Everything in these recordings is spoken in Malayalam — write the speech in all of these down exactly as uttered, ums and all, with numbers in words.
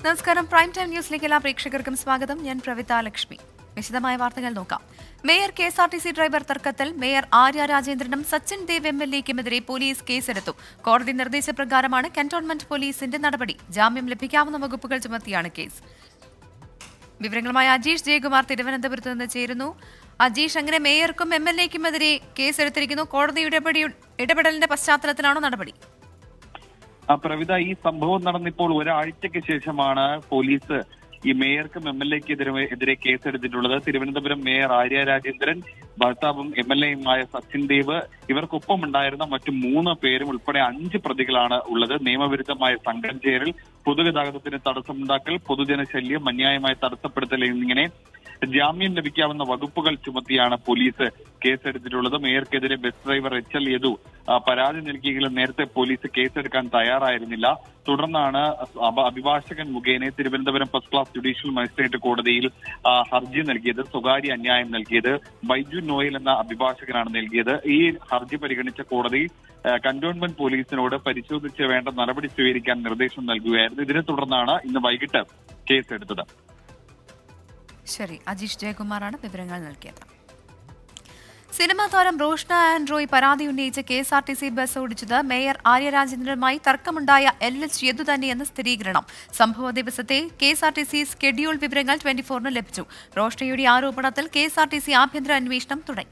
നമസ്കാരം. പ്രൈം ടൈം ന്യൂസിലേക്ക് എല്ലാ പ്രേക്ഷകർക്കും സ്വാഗതം. ഞാൻ പ്രവിത ലക്ഷ്മി. വിശദമായ വാർത്തകൾ നോക്കാം. Mayor K S R T C driver തർക്കത്തിൽ മേയർ ആര്യ രാജേന്ദ്രനും സച്ചിൻ ദേവ് എം എൽ എക്കുമെതിരെ പോലീസ് കേസെടുത്തു. കോടതി നിർദ്ദേശപ്രകാരമാണ് കന്റോൺമെന്റ് പോലീസിന്റെ നടപടി. ജാമ്യം ലഭിക്കാവുന്ന വകുപ്പുകൾ ചുമത്തിയാണ് കേസ്. വിവരങ്ങളുമായി അജീഷ് ജയകുമാർ തിരുവനന്തപുരത്ത് നിന്ന് ചേരുന്നു. അജീഷ്, അങ്ങനെ മേയർക്കും എം എൽ എക്കുമെതിരെ കേസെടുത്തിരിക്കുന്നു. കോടതിയുടെ ഇടപെടലിന്റെ പശ്ചാത്തലത്തിലാണോ നടപടി? പ്രവിത, ഈ സംഭവം നടന്നിപ്പോൾ ഒരാഴ്ചയ്ക്ക് ശേഷമാണ് പോലീസ് ഈ മേയർക്കും എം എൽ എക്കെതിരെ എതിരെ കേസെടുത്തിട്ടുള്ളത്. തിരുവനന്തപുരം മേയർ ആര്യ രാജേന്ദ്രൻ, ഭർത്താവും എം എൽ എയുമായ സച്ചിൻ ദേവ്, ഇവർക്കൊപ്പം ഉണ്ടായിരുന്ന മറ്റു മൂന്ന് പേരും ഉൾപ്പെടെ അഞ്ച് പ്രതികളാണ് ഉള്ളത്. നിയമവിരുദ്ധമായ സംഘം ചേരൽ, പൊതുഗതാഗതത്തിന് തടസ്സമുണ്ടാക്കൽ, പൊതുജനശല്യം, അന്യായമായ തടസ്സപ്പെടുത്തൽ എന്നിങ്ങനെ ജാമ്യം ലഭിക്കാവുന്ന വകുപ്പുകൾ ചുമത്തിയാണ് പോലീസ് കേസെടുത്തിട്ടുള്ളത്. മേയർക്കെതിരെ bus driver H L Yadu പരാതി നൽകിയെങ്കിലും നേരത്തെ പോലീസ് കേസെടുക്കാൻ തയ്യാറായിരുന്നില്ല. തുടർന്നാണ് അഭിഭാഷകൻ മുഖേന Thiruvananthapuram first class judicial magistrate കോടതിയിൽ ഹർജി നൽകിയത്. സ്വകാര്യ അന്യായം നൽകിയത് ബൈജു നോയൽ എന്ന അഭിഭാഷകനാണ് നൽകിയത്. ഈ ഹർജി പരിഗണിച്ച കോടതി കന്റോൺമെന്റ് പോലീസിനോട് പരിശോധിച്ച് വേണ്ട നടപടി സ്വീകരിക്കാൻ നിർദ്ദേശം നൽകുകയായിരുന്നു. ഇതിനെ തുടർന്നാണ് ഇന്ന് വൈകിട്ട് കേസെടുത്തത്. ശരി, അജീഷ് ജയകുമാറാണ് വിവരങ്ങൾ നൽകിയത്. സിനിമാ താരം റോഷ്ന ആൻഡ്രോയ് പരാതി ഉന്നയിച്ച് K S R T C bus ഓടിച്ചത് മേയർ ആര്യ രാജേന്ദ്രനുമായി തർക്കമുണ്ടായ എൽ എച്ച് യദു തന്നെയെന്ന് സ്ഥിരീകരണം. സംഭവ ദിവസത്തെ K S R T C schedule വിവരങ്ങൾ ട്വന്റി ഫോറിന് ലഭിച്ചു. റോഷ്നയുടെ ആരോപണത്തിൽ K S R T C ആഭ്യന്തര അന്വേഷണം തുടങ്ങി.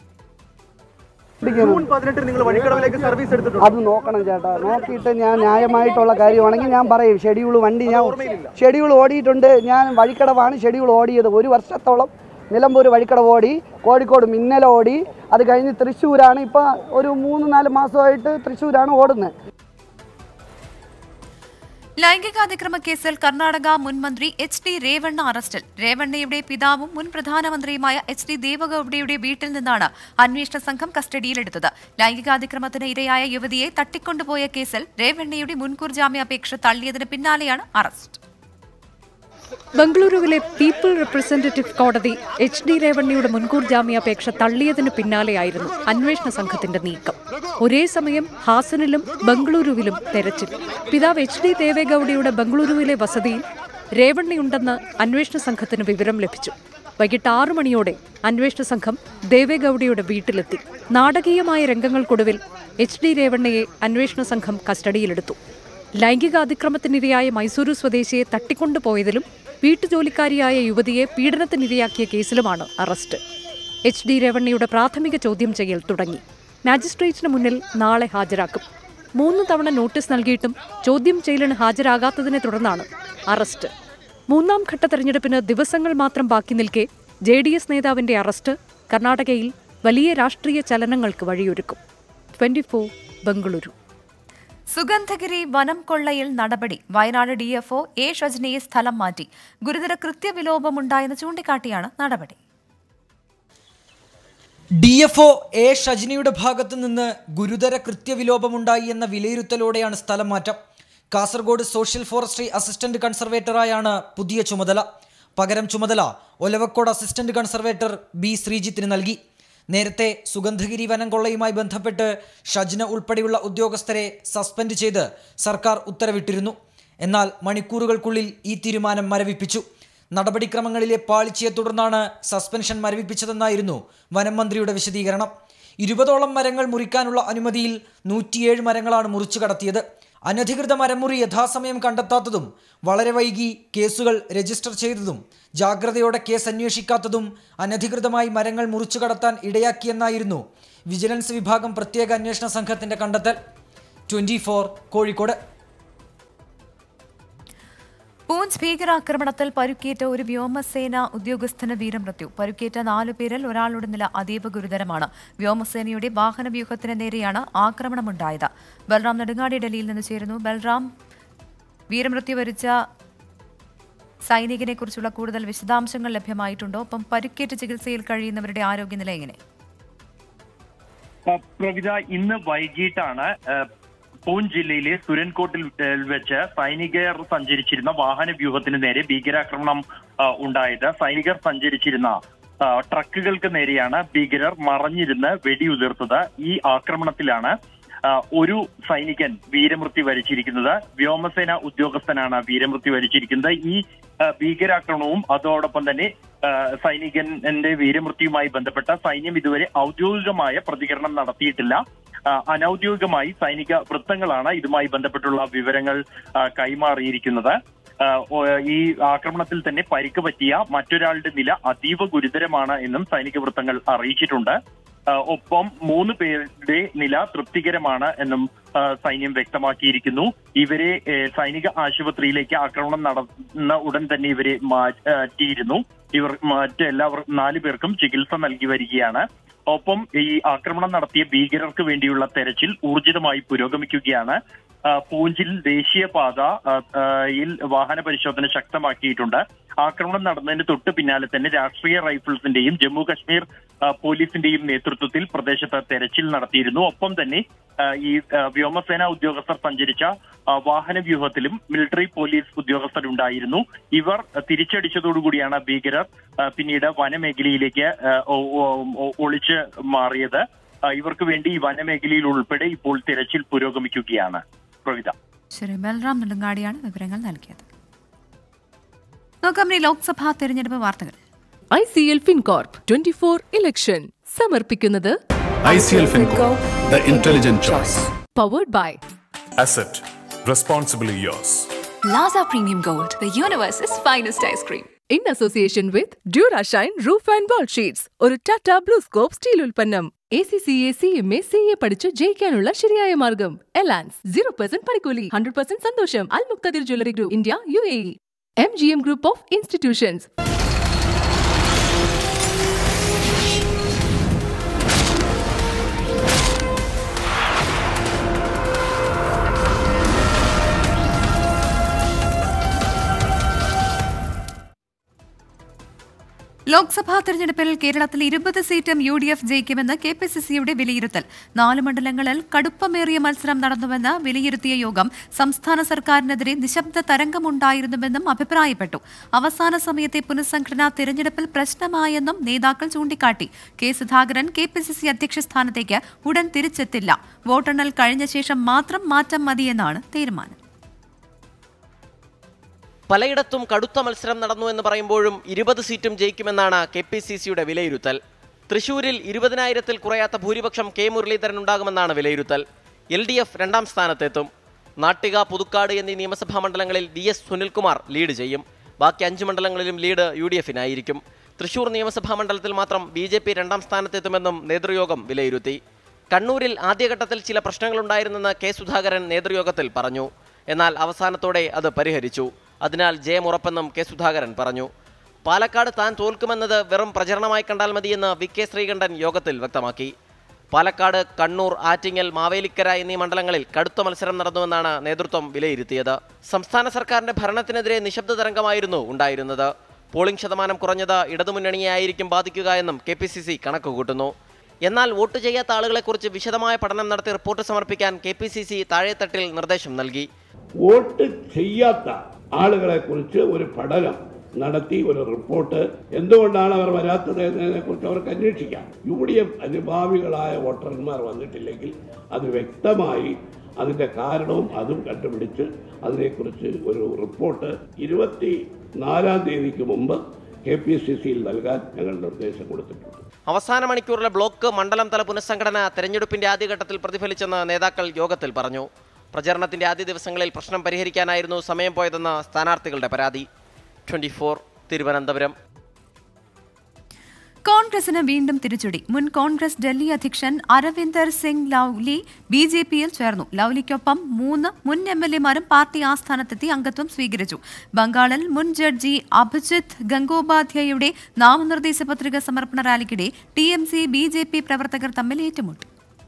അത് നോക്കണം ചേട്ടാ, നോക്കിയിട്ട് ഞാൻ ന്യായമായിട്ടുള്ള കാര്യമാണെങ്കിൽ ഞാൻ പറയും. ഷെഡ്യൂൾ വണ്ടി ഞാൻ ഷെഡ്യൂൾ ഓടിയിട്ടുണ്ട്. ഞാൻ വഴിക്കടവാണ് ഷെഡ്യൂൾ ഓടിയത്. ഒരു വർഷത്തോളം നിലമ്പൂർ വഴിക്കടവ് ഓടി, കോഴിക്കോട് മിന്നൽ ഓടി, അത് കഴിഞ്ഞ് തൃശ്ശൂരാണ് ഇപ്പം ഒരു മൂന്ന് നാല് മാസമായിട്ട് തൃശ്ശൂരാണ് ഓടുന്നത്. ലൈംഗികാതിക്രമ കേസിൽ കർണാടക മുൻ മന്ത്രി എച്ച് ഡി രേവണ്ണ അറസ്റ്റിൽ. രേവണ്ണയുടെ പിതാവും മുൻ പ്രധാനമന്ത്രിയുമായ എച്ച് ഡി ദേവഗൌഡയുടെ വീട്ടിൽ നിന്നാണ് അന്വേഷണ സംഘം കസ്റ്റഡിയിലെടുത്തത്. ലൈംഗികാതിക്രമത്തിന് ഇരയായ യുവതിയെ തട്ടിക്കൊണ്ടുപോയ കേസിൽ രേവണ്ണയുടെ മുൻകൂർ ജാമ്യാപേക്ഷ തള്ളിയതിന് പിന്നാലെയാണ് അറസ്റ്റ്. ബംഗളൂരുവിലെ പീപ്പിൾ റെപ്രസെന്റേറ്റീവ് കോടതി എച്ച് ഡി രേവണ്ണയുടെ മുൻകൂർ ജാമ്യാപേക്ഷ തള്ളിയതിന് പിന്നാലെയായിരുന്നു അന്വേഷണ സംഘത്തിന്റെ നീക്കം. ഒരേ സമയം ഹാസനിലും ബംഗളൂരുവിലും തെരച്ചിൽ. പിതാവ് എച്ച് ഡി ദേവേഗൌഡയുടെ ബംഗളൂരുവിലെ വസതിയിൽ രേവണ്ണയുണ്ടെന്ന് അന്വേഷണ സംഘത്തിന് വിവരം ലഭിച്ചു. വൈകിട്ട് ആറു മണിയോടെ അന്വേഷണ സംഘം ദേവേഗൌഡയുടെ വീട്ടിലെത്തി. നാടകീയമായ രംഗങ്ങൾക്കൊടുവിൽ എച്ച് ഡി രേവണ്ണയെ അന്വേഷണ സംഘം കസ്റ്റഡിയിലെടുത്തു. ലൈംഗികാതിക്രമത്തിനിരയായ മൈസൂരു സ്വദേശിയെ തട്ടിക്കൊണ്ടുപോയതിലും വീട്ടുജോലിക്കാരിയായ യുവതിയെ പീഡനത്തിനിരയാക്കിയ കേസിലുമാണ് അറസ്റ്റ്. എച്ച് ഡി രേവണ്ണയുടെ പ്രാഥമിക ചോദ്യം ചെയ്യൽ തുടങ്ങി. മാജിസ്ട്രേറ്റിന് മുന്നിൽ നാളെ ഹാജരാക്കും. മൂന്ന് തവണ നോട്ടീസ് നൽകിയിട്ടും ചോദ്യം ചെയ്യലിന് ഹാജരാകാത്തതിനെ തുടർന്നാണ് അറസ്റ്റ്. മൂന്നാം ഘട്ട തെരഞ്ഞെടുപ്പിന് ദിവസങ്ങൾ മാത്രം ബാക്കി നിൽക്കെ ജെ ഡി എസ് നേതാവിന്റെ അറസ്റ്റ് കർണാടകയിൽ വലിയ രാഷ്ട്രീയ ചലനങ്ങൾക്ക് വഴിയൊരുക്കും. Twenty four Bengaluru. സുഗന്ധഗിരി വനം കൊള്ളയിൽ നടപടി. Wayanad D F O A ഷജ്നയെ സ്ഥലം മാറ്റി. ഗുരുതര കൃത്യവിലോപമുണ്ടായെന്ന് ചൂണ്ടിക്കാട്ടിയാണ് നടപടി. ഡി എഫ് ഒ എ ഷജ്നയുടെ ഭാഗത്തു നിന്ന് ഗുരുതര കൃത്യവിലോപമുണ്ടായി എന്ന വിലയിരുത്തലോടെയാണ് സ്ഥലം മാറ്റം. കാസർഗോഡ് സോഷ്യൽ ഫോറസ്ട്രി അസിസ്റ്റന്റ് കൺസർവേറ്ററായാണ് പുതിയ ചുമതല. പകരം ചുമതല ഒലവക്കോട് അസിസ്റ്റന്റ് കൺസർവേറ്റർ ബി ശ്രീജിത്തിന് നൽകി. നേരത്തെ സുഗന്ധഗിരി വനം കൊള്ളയുമായി ബന്ധപ്പെട്ട് ഷജ്ന ഉൾപ്പെടെയുള്ള ഉദ്യോഗസ്ഥരെ സസ്പെൻഡ് ചെയ്ത് സർക്കാർ ഉത്തരവിട്ടിരുന്നു. എന്നാൽ മണിക്കൂറുകൾക്കുള്ളിൽ ഈ തീരുമാനം മരവിപ്പിച്ചു. നടപടിക്രമങ്ങളിലെ പാളിച്ചയെ തുടർന്നാണ് സസ്പെൻഷൻ മരവിപ്പിച്ചതെന്നായിരുന്നു വനം മന്ത്രിയുടെ വിശദീകരണം. ഇരുപതോളം മരങ്ങൾ മുറിക്കാനുള്ള അനുമതിയിൽ നൂറ്റിയേഴ് മരങ്ങളാണ് മുറിച്ചു കടത്തിയത്. അനധികൃത മരമുറി യഥാസമയം കണ്ടെത്താത്തതും വളരെ വൈകി കേസുകൾ രജിസ്റ്റർ ചെയ്തതും ജാഗ്രതയോടെ കേസ് അന്വേഷിക്കാത്തതും അനധികൃതമായി മരങ്ങൾ മുറിച്ചു കടത്താൻ ഇടയാക്കിയെന്നായിരുന്നു വിജിലൻസ് വിഭാഗം പ്രത്യേക അന്വേഷണ സംഘത്തിന്റെ കണ്ടെത്തൽ. Twenty four Kozhikode. പൂഞ്ച് ഭീകരാക്രമണത്തിൽ പരുക്കേറ്റ ഒരു വ്യോമസേന ഉദ്യോഗസ്ഥന് വീരമൃത്യു. പരുക്കേറ്റ നാലുപേരിൽ ഒരാളുടെ നില അതീവ ഗുരുതരമാണ്. വ്യോമസേനയുടെ വാഹനവ്യൂഹത്തിന് നേരെയാണ് ആക്രമണമുണ്ടായത്. ബൽറാം നെടുങ്ങാടി ഡൽഹിയിൽ നിന്ന് ചേരുന്നു. ബൽറാം, വീരമൃത്യു വരിച്ച സൈനികനെ കുറിച്ചുള്ള കൂടുതൽ വിശദാംശങ്ങൾ ലഭ്യമായിട്ടുണ്ടോ? ഒപ്പം പരുക്കേറ്റ് ചികിത്സയിൽ കഴിയുന്നവരുടെ ആരോഗ്യനില എങ്ങനെ? ഇന്ന് വൈകിട്ടാണ് പൂഞ്ച് ജില്ലയിലെ സുരൻകോട്ടിൽ വെച്ച് സൈനികർ സഞ്ചരിച്ചിരുന്ന വാഹന വ്യൂഹത്തിന് നേരെ ഭീകരാക്രമണം ഉണ്ടായത്. സൈനികർ സഞ്ചരിച്ചിരുന്ന ട്രക്കുകൾക്ക് നേരെയാണ് ഭീകരർ മറഞ്ഞിരുന്ന് വെടിയുതിർത്തത്. ഈ ആക്രമണത്തിലാണ് ഒരു സൈനികൻ വീരമൃത്യു വരിച്ചിരിക്കുന്നത്. വ്യോമസേന ഉദ്യോഗസ്ഥനാണ് വീരമൃത്യു വരിച്ചിരിക്കുന്നത്. ഈ ഭീകരാക്രമണവും അതോടൊപ്പം തന്നെ സൈനികന്റെ വീരമൃത്യുവുമായി ബന്ധപ്പെട്ട സൈന്യം ഇതുവരെ ഔദ്യോഗികമായ പ്രതികരണം നടത്തിയിട്ടില്ല. അനൌദ്യോഗികമായി സൈനിക വൃത്തങ്ങളാണ് ഇതുമായി ബന്ധപ്പെട്ടുള്ള വിവരങ്ങൾ കൈമാറിയിരിക്കുന്നത്. ഈ ആക്രമണത്തിൽ തന്നെ പരിക്ക് പറ്റിയ മറ്റൊരാളുടെ നില അതീവ ഗുരുതരമാണ് എന്നും സൈനിക വൃത്തങ്ങൾ അറിയിച്ചിട്ടുണ്ട്. ഒപ്പം മൂന്ന് പേരുടെ നില തൃപ്തികരമാണ് എന്നും സൈന്യം വ്യക്തമാക്കിയിരിക്കുന്നു. ഇവരെ സൈനിക ആശുപത്രിയിലേക്ക് ആക്രമണം നടന്ന ഉടൻ തന്നെ ഇവരെ മാറ്റിയിരുന്നു. ഇവർ മറ്റെല്ലാവർ നാലു പേർക്കും ചികിത്സ നൽകി വരികയാണ്. ഒപ്പം ഈ ആക്രമണം നടത്തിയ ഭീകരർക്ക് വേണ്ടിയുള്ള തെരച്ചിൽ ഊർജിതമായി പുരോഗമിക്കുകയാണ്. പൂഞ്ചിൽ ദേശീയപാതയിൽ വാഹന പരിശോധന ശക്തമാക്കിയിട്ടുണ്ട്. ആക്രമണം നടന്നതിന് തൊട്ട് പിന്നാലെ തന്നെ രാഷ്ട്രീയ റൈഫിൾസിന്റെയും ജമ്മു കശ്മീർ പോലീസിന്റെയും നേതൃത്വത്തിൽ പ്രദേശത്ത് തെരച്ചിൽ നടത്തിയിരുന്നു. ഒപ്പം തന്നെ ഈ വ്യോമസേന ഉദ്യോഗസ്ഥർ സഞ്ചരിച്ച വാഹന വ്യൂഹത്തിലും മിലിറ്ററി പോലീസ് ഉദ്യോഗസ്ഥരുണ്ടായിരുന്നു. ഇവർ തിരിച്ചടിച്ചതോടുകൂടിയാണ് ഭീകരർ പിന്നീട് വനമേഖലയിലേക്ക് ഒളിച്ച് മാറിയത്. ഇവർക്ക് വേണ്ടി ഈ വനമേഖലയിൽ ഉൾപ്പെടെ ഇപ്പോൾ തിരച്ചിൽ പുരോഗമിക്കുകയാണ്. പ്രവിത. ശരി, ബൽറാം നെടുങ്ങാടിയാണ് വിവരങ്ങൾ നൽകിയത്. നോക്കാം ലോക്സഭാ തെരഞ്ഞെടുപ്പ് വാർത്തകൾ. I C L Fincorp twenty four election സമർപ്പിക്കുന്നത് I C L Fincorp, the intelligent choice. Powered by Asset, responsibly yours. Laza Premium Gold, the universe's finest ice cream. In association with Durashine Roof and Wall Sheets, ഒരു ടാറ്റ ബ്ലൂ സ്കോപ്പ് സ്റ്റീൽ ഉൽപ്പന്നം. A C C A C M A C A പഠിച്ച് ജയിക്കാനുള്ള ശരിയായ മാർഗം. എലാൻസ് സീറോ പെർസെന്റ് പണിക്കൂലി, ഹൺഡ്രഡ് പെർസെന്റ് സന്തോഷം. Al Muqtadir jewellery group India U A E. M G M group of institutions. Lok Sabha തെരഞ്ഞെടുപ്പിൽ കേരളത്തിൽ ഇരുപത് സീറ്റും യു ഡി എഫ് ജയിക്കുമെന്ന് കെ പി സി സിയുടെ വിലയിരുത്തൽ. നാല് മണ്ഡലങ്ങളിൽ കടുപ്പമേറിയ മത്സരം നടന്നുവെന്ന് വിലയിരുത്തിയ യോഗം സംസ്ഥാന സർക്കാരിനെതിരെ നിശബ്ദ തരംഗമുണ്ടായിരുന്നുവെന്നും അഭിപ്രായപ്പെട്ടു. അവസാന സമയത്തെ പുനഃസംഘടന തെരഞ്ഞെടുപ്പിൽ പ്രശ്നമായെന്നും നേതാക്കൾ ചൂണ്ടിക്കാട്ടി. K Sudhakaran K P C C അധ്യക്ഷ സ്ഥാനത്തേക്ക് ഉടൻ തിരിച്ചെത്തില്ല. വോട്ടെണ്ണൽ കഴിഞ്ഞ ശേഷം മാത്രം മാറ്റം മതിയെന്നാണ് തീരുമാനം. പലയിടത്തും കടുത്ത മത്സരം നടന്നു എന്ന് പറയുമ്പോഴും ഇരുപത് സീറ്റും ജയിക്കുമെന്നാണ് കെ പി സി സിയുടെ വിലയിരുത്തൽ. തൃശൂരിൽ ഇരുപതിനായിരത്തിൽ കുറയാത്ത ഭൂരിപക്ഷം കെ മുരളീധരൻ ഉണ്ടാകുമെന്നാണ് വിലയിരുത്തൽ. എൽ ഡി എഫ് രണ്ടാം സ്ഥാനത്തെത്തും. നാട്ടിക, പുതുക്കാട് എന്നീ നിയമസഭാ മണ്ഡലങ്ങളിൽ വി എസ് സുനിൽകുമാർ ലീഡ് ചെയ്യും. ബാക്കി അഞ്ച് മണ്ഡലങ്ങളിലും ലീഡ് യു ഡി എഫിനായിരിക്കും. തൃശൂർ നിയമസഭാ മണ്ഡലത്തിൽ മാത്രം ബി ജെ പി രണ്ടാം സ്ഥാനത്തെത്തുമെന്നും നേതൃയോഗം വിലയിരുത്തി. കണ്ണൂരിൽ ആദ്യഘട്ടത്തിൽ ചില പ്രശ്നങ്ങളുണ്ടായിരുന്നെന്ന് കെ സുധാകരൻ നേതൃയോഗത്തിൽ പറഞ്ഞു. എന്നാൽ അവസാനത്തോടെ അത് പരിഹരിച്ചു. അതിനാൽ ജയമുറപ്പെന്നും കെ സുധാകരൻ പറഞ്ഞു. പാലക്കാട് താൻ തോൽക്കുമെന്നത് വെറും പ്രചരണമായി കണ്ടാൽ മതിയെന്ന് വി കെ ശ്രീകണ്ഠൻ യോഗത്തിൽ വ്യക്തമാക്കി. പാലക്കാട്, കണ്ണൂർ, ആറ്റിങ്ങൽ, മാവേലിക്കര എന്നീ മണ്ഡലങ്ങളിൽ കടുത്ത മത്സരം നടന്നുവെന്നാണ് നേതൃത്വം വിലയിരുത്തിയത്. സംസ്ഥാന സർക്കാരിന്റെ ഭരണത്തിനെതിരെ നിശബ്ദ തരംഗമായിരുന്നു ഉണ്ടായിരുന്നത്. പോളിംഗ് ശതമാനം കുറഞ്ഞത് ഇടതുമുന്നണിയെയായിരിക്കും ബാധിക്കുക എന്നും കെ പി സി സി കണക്കുകൂട്ടുന്നു. എന്നാൽ വോട്ട് ചെയ്യാത്ത ആളുകളെക്കുറിച്ച് വിശദമായ പഠനം നടത്തി റിപ്പോർട്ട് സമർപ്പിക്കാൻ കെ പി സി സി താഴെത്തട്ടിൽ നിർദ്ദേശം നൽകി. വോട്ട് ചെയ്യാത്ത ആളുകളെ കുറിച്ച് ഒരു പഠനം നടത്തി ഒരു റിപ്പോർട്ട് എന്തുകൊണ്ടാണ് അവർ വരാത്തത് എന്നതിനെ കുറിച്ച് അവർക്ക് അന്വേഷിക്കാം. യു ഡി എഫ് അനുഭാവികളായ വോട്ടർമാർ വന്നിട്ടില്ലെങ്കിൽ അത് വ്യക്തമായി അതിന്റെ കാരണവും അതും കണ്ടുപിടിച്ച് അതിനെക്കുറിച്ച് ഒരു റിപ്പോർട്ട് ഇരുപത്തി നാലാം തീയതിക്ക് മുമ്പ് കെ പി സി സിയിൽ നൽകാൻ ഞങ്ങൾ നിർദ്ദേശം കൊടുത്തിട്ടുണ്ട്. അവസാന മണിക്കൂറിലെ ബ്ലോക്ക് മണ്ഡലം തല പുനഃസംഘടന തെരഞ്ഞെടുപ്പിന്റെ ആദ്യഘട്ടത്തിൽ പ്രതിഫലിച്ചെന്ന് നേതാക്കൾ യോഗത്തിൽ പറഞ്ഞു. പ്രചരണത്തിന്റെ ആദ്യ ദിവസങ്ങളിൽ പ്രശ്നം പരിഹരിക്കാനായിരുന്നു സമയം പോയതെന്ന് സ്ഥാനാർത്ഥികളുടെ പരാതി. Twenty four Thiruvananthapuram. കോൺഗ്രസിന് വീണ്ടും തിരിച്ചടി. മുൻ കോൺഗ്രസ് ഡൽഹി അധ്യക്ഷൻ അരവിന്ദർ സിംഗ് ലൗലി ബി ജെ പിയിൽ ചേർന്നു. ലൗലിക്കൊപ്പം മൂന്ന് മുൻ എം എൽ എമാരും പാർട്ടി ആസ്ഥാനത്തെത്തി അംഗത്വം സ്വീകരിച്ചു. ബംഗാളിൽ മുൻ ജഡ്ജി അഭിജിത്ത് ഗംഗോപാധ്യായയുടെ നാമനിർദ്ദേശ പത്രിക സമർപ്പണ റാലിക്കിടെ T M C B J P പ്രവർത്തകർ തമ്മിൽ ഏറ്റുമുട്ടി.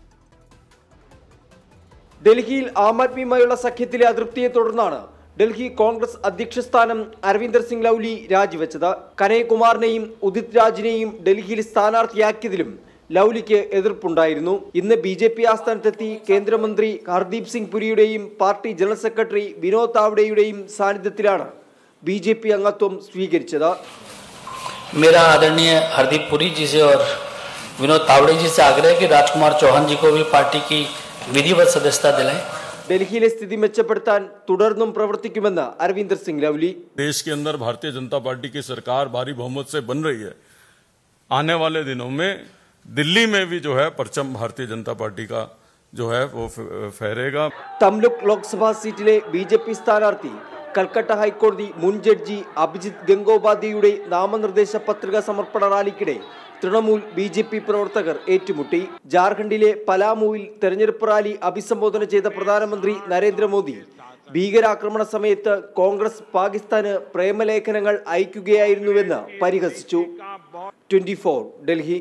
ഡൽഹിയിൽ ആം ആദ്മിയുമായുള്ള സഖ്യത്തിലെ അതൃപ്തിയെ തുടർന്നാണ് ഡൽഹി കോൺഗ്രസ് അധ്യക്ഷ സ്ഥാനം അരവിന്ദർ സിംഗ് ലൗലി രാജിവെച്ചത്. കനയ്യകുമാറിനെയും ഉദിത് രാജിനെയും ഡൽഹിയിൽ സ്ഥാനാർത്ഥിയാക്കിയതിലും ലൗലിക്ക് എതിർപ്പുണ്ടായിരുന്നു. ഇന്ന് ബി ജെ പി ആസ്ഥാനത്തെത്തി കേന്ദ്രമന്ത്രി ഹർദീപ് സിംഗ് പുരിയുടെയും പാർട്ടി ജനറൽ സെക്രട്ടറി വിനോദ് താവ്ഡെയുടെയും സാന്നിധ്യത്തിലാണ് ബി ജെ പി അംഗത്വം സ്വീകരിച്ചത്. मेरा आदरणीय हरदीप पुरी जी से और विनोद तावड़े जी से आग्रह है कि राजकुमार चौहान जी को भी पार्टी की विधिवत सदस्यता दिलाएं। ഡൽഹിയിലെ സ്ഥിതി മെച്ചപ്പെടുത്താൻ തുടർന്നും പ്രവർത്തിക്കുമെന്ന് അരവിന്ദർ സിംഗ് ലവ്ലി. देश के अंदर भारतीय जनता पार्टी की सरकार भारी बहुमत से बन रही है. आने वाले दिनों में दिल्ली में भी जो है परचम भारतीय जनता पार्टी का जो है वो फहरेगा. തംലുക് ലോക്സഭാ സീറ്റിലെ ബി ജെ പി സ്ഥാനാർത്ഥി കൽക്കട്ട ഹൈക്കോടതി മുൻ ജഡ്ജി അഭിജിത് ഗംഗോപാധ്യായുടെ നാമനിർദ്ദേശ പത്രിക സമർപ്പണ റാലിക്കിടെ തൃണമൂൽ ബി ജെ പി പ്രവർത്തകർ ഏറ്റുമുട്ടി. ജാർഖണ്ഡിലെ പലാമുവിൽ തെരഞ്ഞെടുപ്പ് റാലി അഭിസംബോധന ചെയ്ത പ്രധാനമന്ത്രി നരേന്ദ്രമോദി ഭീകരാക്രമണ സമയത്ത് കോൺഗ്രസ് പാകിസ്ഥാന് പ്രേമലേഖനങ്ങൾ അയക്കുകയായിരുന്നുവെന്ന് പരിഹസിച്ചു. Twenty four Delhi.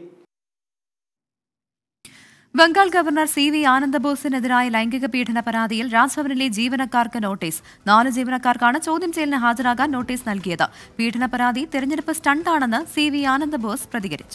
Bengal governor C V ആനന്ദബോസിനെതിരായ ലൈംഗിക പീഡന പരാതിയിൽ രാജ്ഭവനിലെ ജീവനക്കാർക്ക് നോട്ടീസ്. നാല് ജീവനക്കാർക്കാണ് ചോദ്യം ചെയ്യലിന് ഹാജരാകാൻ നോട്ടീസ് നൽകിയത്. പീഡന പരാതി തെരഞ്ഞെടുപ്പ് സ്റ്റണ്ടാണെന്ന് സി വി ആനന്ദബോസ് പ്രതികരിച്ചു.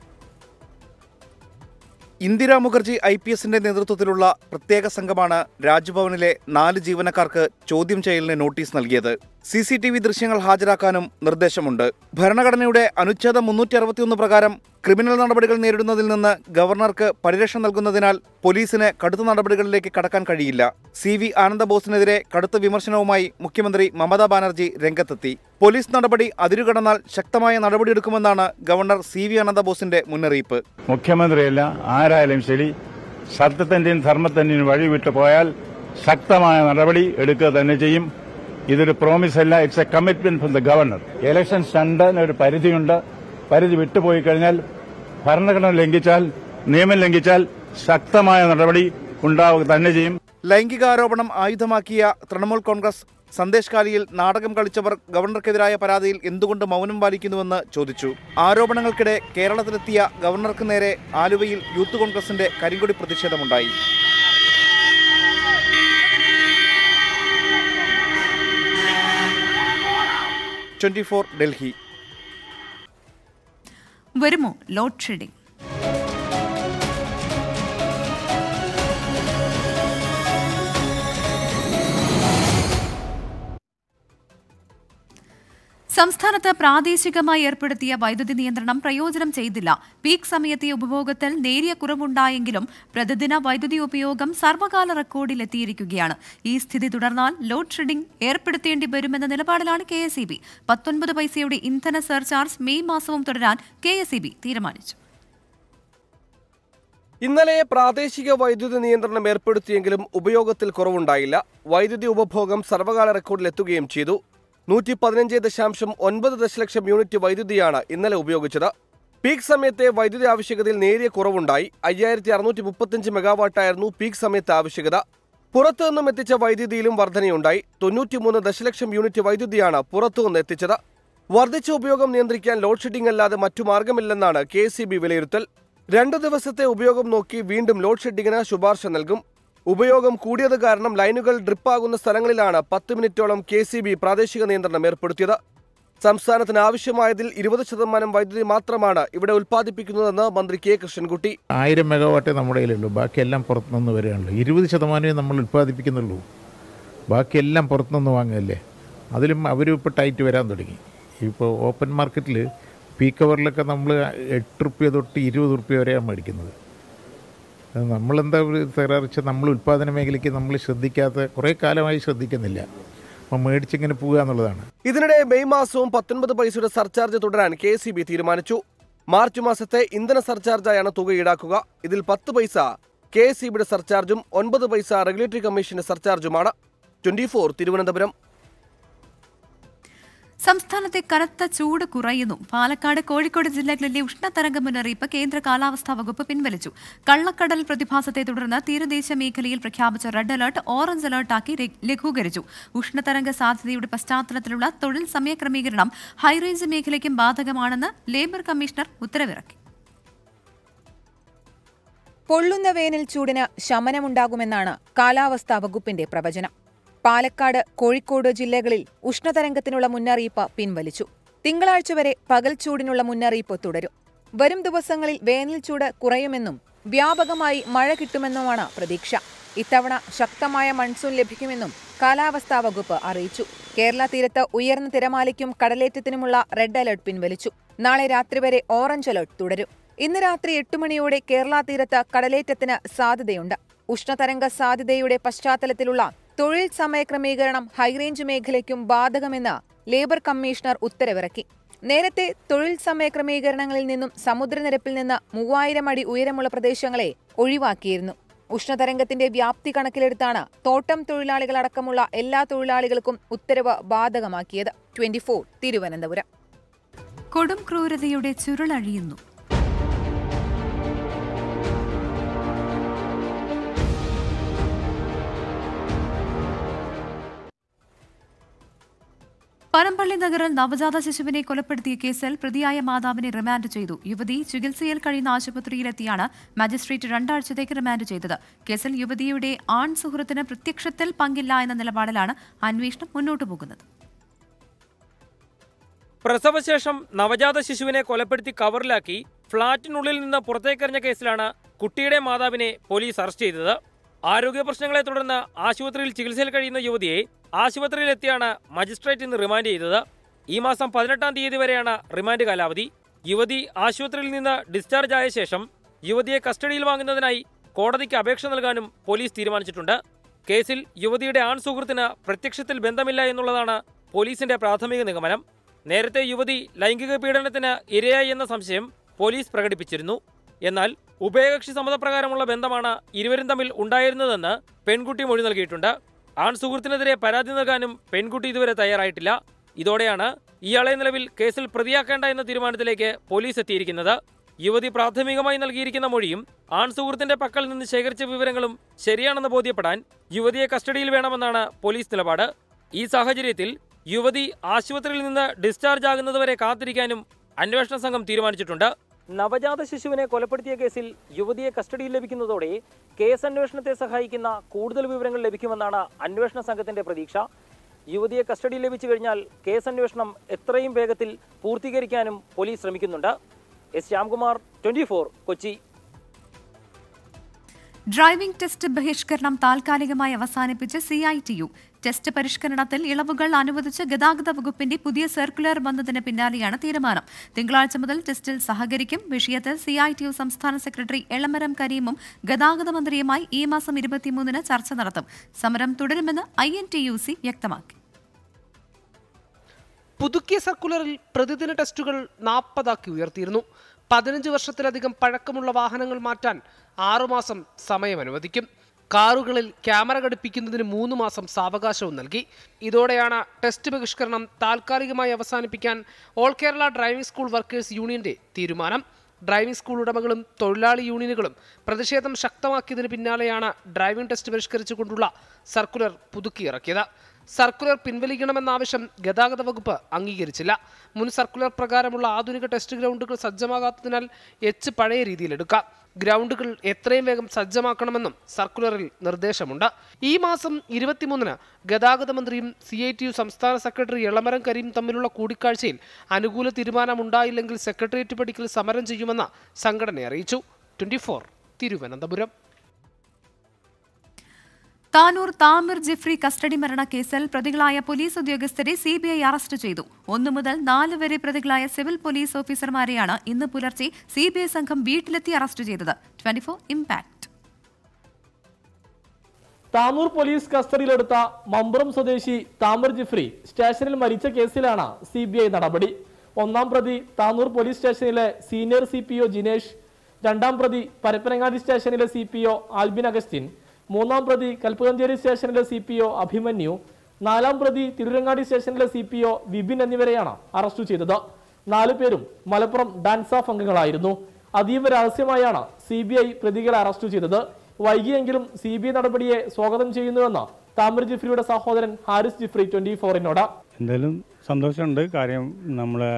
ഇന്ദിരാ മുഖർജി ഐ പി എസിന്റെ നേതൃത്വത്തിലുള്ള പ്രത്യേക സംഘമാണ് രാജ്ഭവനിലെ നാല് ജീവനക്കാർക്ക് ചോദ്യം ചെയ്യലിന് നോട്ടീസ് നൽകിയത്. സി സി ടി വി ദൃശ്യങ്ങൾ ഹാജരാക്കാനും നിർദ്ദേശമുണ്ട്. ഭരണഘടനയുടെ അനുച്ഛേദം മുന്നൂറ്റി അറുപത്തിയൊന്ന് പ്രകാരം ക്രിമിനൽ നടപടികൾ നേരിടുന്നതിൽ നിന്ന് ഗവർണർക്ക് പരിരക്ഷ നൽകുന്നതിനാൽ പോലീസിന് കടുത്ത നടപടികളിലേക്ക് കടക്കാൻ കഴിയില്ല. സി വി ആനന്ദബോസിനെതിരെ കടുത്ത വിമർശനവുമായി മുഖ്യമന്ത്രി മമതാ ബാനർജി രംഗത്തെത്തി. പോലീസ് നടപടി അതിരുകടന്നാൽ ശക്തമായ നടപടിയെടുക്കുമെന്നാണ് ഗവർണർ സി വി ആനന്ദബോസിന്റെ മുന്നറിയിപ്പ്. മുഖ്യമന്ത്രിയല്ല ആരായാലും ശരി, സത്യത്തിന്റെയും ധർമ്മത്തിന്റെയും വഴി വിട്ടു പോയാൽ ശക്തമായ നടപടി എടുക്കുക തന്നെ ചെയ്യും. ഇതൊരു പ്രോമിസ് അല്ല, it's a commitment from the governor. Election സ്റ്റണ്ടിന് ഒരു പരിധിയുണ്ട്. പരിധി വിട്ടുപോയി കഴിഞ്ഞാൽ, ഭരണഘടന ലംഘിച്ചാൽ, നിയമം ലംഘിച്ചാൽ ശക്തമായ നടപടി ഉണ്ടാവുക തന്നെ ചെയ്യും. ലൈംഗികാരോപണം ആയുധമാക്കിയ തൃണമൂൽ കോൺഗ്രസ് സന്ദേശ് കാലിയിൽ നാടകം കളിച്ചവർ ഗവർണർക്കെതിരായ പരാതിയിൽ എന്തുകൊണ്ട് മൗനം പാലിക്കുന്നുവെന്ന് ചോദിച്ചു. ആരോപണങ്ങൾക്കിടെ കേരളത്തിലെത്തിയ ഗവർണർക്ക് നേരെ ആലുവയിൽ യൂത്ത് കോൺഗ്രസിന്റെ കരിങ്കൊടി പ്രതിഷേധമുണ്ടായി. Twenty four Delhi. വരുമോ ലോഡ് ഷെഡിംഗ്? സംസ്ഥാനത്ത് പ്രാദേശികമായി ഏർപ്പെടുത്തിയ വൈദ്യുതി നിയന്ത്രണം പ്രയോജനം ചെയ്തില്ല. പീക്ക് സമയത്തെ ഉപഭോഗത്തിൽ നേരിയ കുറവുണ്ടായെങ്കിലും പ്രതിദിന വൈദ്യുതി ഉപയോഗം സർവകാല റെക്കോർഡിലെത്തിയിരിക്കുകയാണ്. ഈ സ്ഥിതി തുടർന്നാൽ ലോഡ് ഷെഡിംഗ് ഏർപ്പെടുത്തേണ്ടി വരുമെന്ന നിലപാടിലാണ് കെ എസ് ഇ ബി. പത്തൊൻപത് പൈസയുടെ ഇന്ധന സർചാർജ് മെയ് മാസവും തുടരാൻ കെ എസ് ഇ ബി തീരുമാനിച്ചു. ഇന്നലെ പ്രാദേശിക വൈദ്യുതി നിയന്ത്രണം ഏർപ്പെടുത്തിയെങ്കിലും ഉപയോഗത്തിൽ കുറവുണ്ടായില്ല. വൈദ്യുതി ഉപഭോഗം സർവകാല റെക്കോർഡിലെത്തുകയും ചെയ്തു. നൂറ്റി പതിനഞ്ച് ദശാംശം ഒൻപത് ദശലക്ഷം യൂണിറ്റ് വൈദ്യുതിയാണ് ഇന്നലെ ഉപയോഗിച്ചത്. പീക്ക് സമയത്തെ വൈദ്യുതി ആവശ്യകതയിൽ നേരിയ കുറവുണ്ടായി. അയ്യായിരത്തി അറുന്നൂറ്റി മുപ്പത്തിയഞ്ച് മെഗാവാട്ടായിരുന്നു പീക്ക് സമയത്തെ ആവശ്യകത. പുറത്തുനിന്നും എത്തിച്ച വൈദ്യുതിയിലും വർധനയുണ്ടായി. തൊണ്ണൂറ്റിമൂന്ന് ദശലക്ഷം യൂണിറ്റ് വൈദ്യുതിയാണ് പുറത്തുനിന്ന് എത്തിച്ചത്. വർദ്ധിച്ച ഉപയോഗം നിയന്ത്രിക്കാൻ ലോഡ് ഷെഡിംഗ് അല്ലാതെ മറ്റു മാർഗമില്ലെന്നാണ് കെ എസ് ഇ ബി വിലയിരുത്തൽ. രണ്ടു ദിവസത്തെ ഉപയോഗം നോക്കി വീണ്ടും ലോഡ് ഷെഡിംഗിന് ശുപാർശ നൽകും. ഉപയോഗം കൂടിയത് കാരണം ലൈനുകൾ ഡ്രിപ്പാകുന്ന സ്ഥലങ്ങളിലാണ് പത്ത് മിനിറ്റോളം കെ സി ബി പ്രാദേശിക നിയന്ത്രണം ഏർപ്പെടുത്തിയത്. സംസ്ഥാനത്തിന് ആവശ്യമായതിൽ ഇരുപത് ശതമാനം വൈദ്യുതി മാത്രമാണ് ഇവിടെ ഉൽപ്പാദിപ്പിക്കുന്നതെന്ന് മന്ത്രി കെ കൃഷ്ണൻകുട്ടി. ആയിരം മെഗാവാട്ടേ നമ്മുടെ കയ്യിലുള്ളൂ, ബാക്കിയെല്ലാം പുറത്തുനിന്ന് വരികയാണല്ലോ. ഇരുപത് ശതമാനമേ നമ്മൾ ഉൽപ്പാദിപ്പിക്കുന്നുള്ളൂ, ബാക്കിയെല്ലാം പുറത്തുനിന്ന് വാങ്ങുകയല്ലേ. അതിലും അവരും ഇപ്പോൾ ടൈറ്റ് വരാൻ തുടങ്ങി. ഇപ്പോൾ ഓപ്പൺ മാർക്കറ്റിൽ പീക്ക് അവറിലൊക്കെ നമ്മൾ എട്ട് റുപ്യ തൊട്ട് ഇരുപത് റുപ്യ വരെയാണ് മേടിക്കുന്നത്. നമ്മളെന്താ തകരാറിച്ച് നമ്മൾ ഉൽപ്പാദന മേഖലയ്ക്ക് നമ്മൾ ശ്രദ്ധിക്കാത്ത കുറേ കാലമായി ശ്രദ്ധിക്കുന്നില്ല. അപ്പം മേടിച്ചിങ്ങനെ പോകുക എന്നുള്ളതാണ്. ഇതിനിടെ മെയ് മാസവും പത്തൊൻപത് പൈസയുടെ സർചാർജ് തുടരാൻ കെ എസ് ഇ ബി തീരുമാനിച്ചു. മാർച്ച് മാസത്തെ ഇന്ധന സർചാർജായാണ് തുക ഈടാക്കുക. ഇതിൽ പത്ത് പൈസ കെ എസ് ഇ ബിയുടെ സർചാർജും ഒൻപത് പൈസ റെഗുലേറ്ററി കമ്മീഷന്റെ സർചാർജുമാണ്. Twenty four Thiruvananthapuram. സംസ്ഥാനത്തെ കനത്ത ചൂട് കുറയുന്നു. പാലക്കാട്, കോഴിക്കോട് ജില്ലകളിലെ ഉഷ്ണതരംഗ മുന്നറിയിപ്പ് കേന്ദ്ര കാലാവസ്ഥാ വകുപ്പ് പിൻവലിച്ചു. കള്ളക്കടൽ പ്രതിഭാസത്തെ തുടർന്ന് തീരദേശ മേഖലയിൽ പ്രഖ്യാപിച്ച റെഡ് അലർട്ട് ഓറഞ്ച് അലർട്ടാക്കി ലഘൂകരിച്ചു. ഉഷ്ണതരംഗ സാധ്യതയുടെ പശ്ചാത്തലത്തിലുള്ള തൊഴിൽ സമയക്രമീകരണം ഹൈറേഞ്ച് മേഖലയ്ക്കും ബാധകമാണെന്ന് ലേബർ കമ്മീഷണർ ഉത്തരവിറക്കി. പൊള്ളുന്ന വേനൽ ചൂടിന് ശമനമുണ്ടാകുമെന്നാണ് കാലാവസ്ഥാ വകുപ്പിന്റെ പ്രവചനം. പാലക്കാട്, കോഴിക്കോട് ജില്ലകളിൽ ഉഷ്ണതരംഗത്തിനുള്ള മുന്നറിയിപ്പ് പിൻവലിച്ചു. തിങ്കളാഴ്ച വരെ പകൽ ചൂടിനുള്ള മുന്നറിയിപ്പ് തുടരും. വരും ദിവസങ്ങളിൽ വേനൽ ചൂട് കുറയുമെന്നും വ്യാപകമായി മഴ കിട്ടുമെന്നുമാണ് പ്രതീക്ഷ. ഇത്തവണ ശക്തമായ മൺസൂൺ ലഭിക്കുമെന്നും കാലാവസ്ഥാ വകുപ്പ് അറിയിച്ചു. കേരള തീരത്ത് ഉയർന്ന തിരമാലയ്ക്കും കടലേറ്റത്തിനുമുള്ള റെഡ് അലർട്ട് പിൻവലിച്ചു. നാളെ രാത്രി വരെ ഓറഞ്ച് അലർട്ട് തുടരും. ഇന്ന് രാത്രി എട്ട് മണിയോടെ കേരള തീരത്ത് കടലേറ്റത്തിന് സാധ്യതയുണ്ട്. ഉഷ്ണതരംഗ സാധ്യതയുടെ പശ്ചാത്തലത്തിലുള്ള തൊഴിൽ സമയക്രമീകരണം ഹൈറേഞ്ച് മേഖലയ്ക്കും ബാധകമെന്ന് ലേബർ കമ്മീഷണർ ഉത്തരവിറക്കി. നേരത്തെ തൊഴിൽ സമയക്രമീകരണങ്ങളിൽ നിന്നും സമുദ്രനിരപ്പിൽ നിന്ന് മൂവായിരം അടി ഉയരമുള്ള പ്രദേശങ്ങളെ ഒഴിവാക്കിയിരുന്നു. ഉഷ്ണതരംഗത്തിന്റെ വ്യാപ്തി കണക്കിലെടുത്താണ് തോട്ടം തൊഴിലാളികളടക്കമുള്ള എല്ലാ തൊഴിലാളികൾക്കും ഉത്തരവ് ബാധകമാക്കിയത്. Twenty four Thiruvananthapuram. കൊടും ക്രൂരതയുടെ ചുരുളഴിയുന്നു. പനമ്പള്ളി നഗറിൽ നവജാത ശിശുവിനെ കൊലപ്പെടുത്തിയ കേസിൽ പ്രതിയായ മാതാവിനെ റിമാൻഡ് ചെയ്തു. യുവതി ചികിത്സയിൽ കഴിയുന്ന ആശുപത്രിയിലെത്തിയാണ് മജിസ്ട്രേറ്റ് രണ്ടാഴ്ചത്തേക്ക് റിമാൻഡ് ചെയ്തത്. കേസിൽ യുവതിയുടെ ആൺ സുഹൃത്തിന് പ്രത്യക്ഷത്തിൽ പങ്കില്ല എന്ന നിലപാടിലാണ് അന്വേഷണം മുന്നോട്ടു പോകുന്നത്. പ്രസവശേഷം നവജാത ശിശുവിനെ കൊലപ്പെടുത്തി കവറിലാക്കി ഫ്ളാറ്റിനുള്ളിൽ നിന്ന് പുറത്തേക്കെറിഞ്ഞ കേസിലാണ് കുട്ടിയുടെ മാതാവിനെ പോലീസ് അറസ്റ്റ് ചെയ്തത്. ആരോഗ്യ പ്രശ്നങ്ങളെ തുടർന്ന് ആശുപത്രിയിൽ ചികിത്സയിൽ കഴിയുന്ന യുവതിയെ ആശുപത്രിയിലെത്തിയാണ് മജിസ്ട്രേറ്റ് ഇന്ന് റിമാൻഡ് ചെയ്തത്. ഈ മാസം പതിനെട്ടാം തീയതി വരെയാണ് റിമാൻഡ് കാലാവധി. യുവതി ആശുപത്രിയിൽ നിന്ന് ഡിസ്ചാർജ് ആയ ശേഷം യുവതിയെ കസ്റ്റഡിയിൽ വാങ്ങുന്നതിനായി കോടതിക്ക് അപേക്ഷ നൽകാനും പോലീസ് തീരുമാനിച്ചിട്ടുണ്ട്. കേസിൽ യുവതിയുടെ ആൺ സുഹൃത്തിന് പ്രത്യക്ഷത്തിൽ ബന്ധമില്ല എന്നുള്ളതാണ് പോലീസിന്റെ പ്രാഥമിക നിഗമനം. നേരത്തെ യുവതി ലൈംഗിക പീഡനത്തിന് ഇരയായി എന്ന സംശയം പോലീസ് പ്രകടിപ്പിച്ചിരുന്നു. എന്നാൽ ഉഭയകക്ഷി സമ്മതപ്രകാരമുള്ള ബന്ധമാണ് ഇരുവരും തമ്മിൽ ഉണ്ടായിരുന്നതെന്ന് പെൺകുട്ടി മൊഴി നൽകിയിട്ടുണ്ട്. ആൺ സുഹൃത്തിനെതിരെ പരാതി നൽകാനും പെൺകുട്ടി ഇതുവരെ തയ്യാറായിട്ടില്ല. ഇതോടെയാണ് ഇയാളെ നിലവിൽ കേസിൽ പ്രതിയാക്കേണ്ട എന്ന തീരുമാനത്തിലേക്ക് പോലീസ് എത്തിയിരിക്കുന്നത്. യുവതി പ്രാഥമികമായി നൽകിയിരിക്കുന്ന മൊഴിയും ആൺ സുഹൃത്തിന്റെ പക്കൽ നിന്ന് ശേഖരിച്ച വിവരങ്ങളും ശരിയാണെന്ന് ബോധ്യപ്പെടാൻ യുവതിയെ കസ്റ്റഡിയിൽ വേണമെന്നാണ് പോലീസ് നിലപാട്. ഈ സാഹചര്യത്തിൽ യുവതി ആശുപത്രിയിൽ നിന്ന് ഡിസ്ചാർജ് ആകുന്നതുവരെ കാത്തിരിക്കാനും അന്വേഷണ സംഘം തീരുമാനിച്ചിട്ടുണ്ട്. നവജാത ശിശുവിനെ കൊലപ്പെടുത്തിയ കേസിൽ യുവതിയെ കസ്റ്റഡിയിൽ ലഭിക്കുന്നതോടെ കേസ് അന്വേഷണത്തെ സഹായിക്കുന്ന കൂടുതൽ വിവരങ്ങൾ ലഭിക്കുമെന്നാണ് അന്വേഷണ സംഘത്തിന്റെ പ്രതീക്ഷ. യുവതിയെ കസ്റ്റഡിയിൽ ലഭിച്ചു കഴിഞ്ഞാൽ കേസ് അന്വേഷണം എത്രയും വേഗത്തിൽ പൂർത്തീകരിക്കാനും പോലീസ് ശ്രമിക്കുന്നുണ്ട്. S Shyamkumar, twenty four, Kochi. Driving test ബഹിഷ്കരണം താൽക്കാലികമായി അവസാനിപ്പിച്ച് C I T U. Test പരിഷ്കരണത്തിൽ ഇളവുകൾ അനുവദിച്ച് ഗതാഗത വകുപ്പിന്റെ പുതിയ സർക്കുലർ വന്നതിന് പിന്നാലെയാണ് തീരുമാനം. തിങ്കളാഴ്ച മുതൽ ടെസ്റ്റിൽ സഹകരിക്കും. വിഷയത്തിൽ സി ഐ ടി യു സംസ്ഥാന സെക്രട്ടറി എളമരം കരീമും ഗതാഗത മന്ത്രിയുമായി ഈ മാസം ഇരുപത്തിമൂന്നിന് ചർച്ച നടത്തും. സമരം തുടരുമെന്ന് I N T U C വ്യക്തമാക്കി. പുതുക്കിയ സർക്കുലറിൽ പ്രതിദിന ടെസ്റ്റുകൾ നാൽപ്പതാക്കി ഉയർത്തിയിരുന്നു. പതിനഞ്ച് വർഷത്തിലധികം പഴക്കമുള്ള വാഹനങ്ങൾ മാറ്റാൻ ആറുമാസം സമയം അനുവദിക്കും. കാറുകളിൽ ക്യാമറ ഘടിപ്പിക്കുന്നതിന് മൂന്ന് മാസം സാവകാശവും നൽകി. ഇതോടെയാണ് ടെസ്റ്റ് ബഹിഷ്കരണം താൽക്കാലികമായി അവസാനിപ്പിക്കാൻ all Kerala driving school workers യൂണിയന്റെ തീരുമാനം. ഡ്രൈവിംഗ് സ്കൂൾ ഉടമകളും തൊഴിലാളി യൂണിയനുകളും പ്രതിഷേധം ശക്തമാക്കിയതിന് പിന്നാലെയാണ് ഡ്രൈവിംഗ് ടെസ്റ്റ് പരിഷ്കരിച്ചുകൊണ്ടുള്ള സർക്കുലർ പുതുക്കിയിറക്കിയത്. സർക്കുലർ പിൻവലിക്കണമെന്ന ആവശ്യം ഗതാഗത വകുപ്പ് അംഗീകരിച്ചില്ല. മുൻ സർക്കുലർ പ്രകാരമുള്ള ആധുനിക ടെസ്റ്റ് ഗ്രൗണ്ടുകൾ സജ്ജമാകാത്തതിനാൽ എച്ച് പഴയ രീതിയിലെടുക്കാം. ഗ്രൗണ്ടുകൾ എത്രയും വേഗം സജ്ജമാക്കണമെന്നും സർക്കുലറിൽ നിർദ്ദേശമുണ്ട്. ഈ മാസം ഇരുപത്തിമൂന്നിന് ഗതാഗത മന്ത്രിയും സി ഐ ടി യു സംസ്ഥാന സെക്രട്ടറി എളമരം കരീം തമ്മിലുള്ള കൂടിക്കാഴ്ചയിൽ അനുകൂല തീരുമാനമുണ്ടായില്ലെങ്കിൽ സെക്രട്ടേറിയറ്റ് പടിക്കൽ സമരം ചെയ്യുമെന്ന് സംഘടന അറിയിച്ചു. Twenty four Thiruvananthapuram. Tanur Thamir Jifri custody മരണക്കേസിൽ പ്രതികളായ പോലീസ് ഉദ്യോഗസ്ഥരെ സി ബി ഐ അറസ്റ്റ് ചെയ്തു. ഒന്നു മുതൽ നാല് വരെ പ്രതികളായ സിവിൽ പോലീസ് ഓഫീസർമാരെയാണ് ഇന്ന് പുലർച്ചെ സി ബി ഐ സംഘം വീട്ടിലെത്തി അറസ്റ്റ് ചെയ്തത്. Twenty four impact. Tanur police കസ്റ്റഡിയിലെടുത്ത മമ്പുറം സ്വദേശി താമിർ ജിഫ്രി സ്റ്റേഷനിൽ മരിച്ച കേസിലാണ് സി ബി ഐ നടപടി. ഒന്നാം പ്രതി താനൂർ പോലീസ് സ്റ്റേഷനിലെ senior C P O Jinesh, രണ്ടാം പ്രതി പരപ്പനങ്ങാടി സ്റ്റേഷനിലെ C P O Albin Augustine, മൂന്നാം പ്രതി കൽപ്പകഞ്ചേരി സ്റ്റേഷനിലെ സി പി ഒ അഭിമന്യു, നാലാം പ്രതി തിരുരങ്ങാടി സ്റ്റേഷനിലെ സി പി ഒ വിപിൻ എന്നിവരെയാണ് അറസ്റ്റ് ചെയ്തത്. നാലു പേരും മലപ്പുറം ഡാൻസ് ഓഫ് അംഗങ്ങളായിരുന്നു. അതീവ രഹസ്യമായാണ് സി ബി ഐ പ്രതികളെ അറസ്റ്റ് ചെയ്തത്. വൈകിയെങ്കിലും സി ബി ഐ നടപടിയെ സ്വാഗതം ചെയ്യുന്നുവെന്ന് താമിർ ജിഫ്രിയുടെ സഹോദരൻ ഹാരിസ് ജിഫ്രി ട്വന്റി ഫോറിനോട്. എന്തായാലും സന്തോഷമുണ്ട്. കാര്യം നമ്മളെ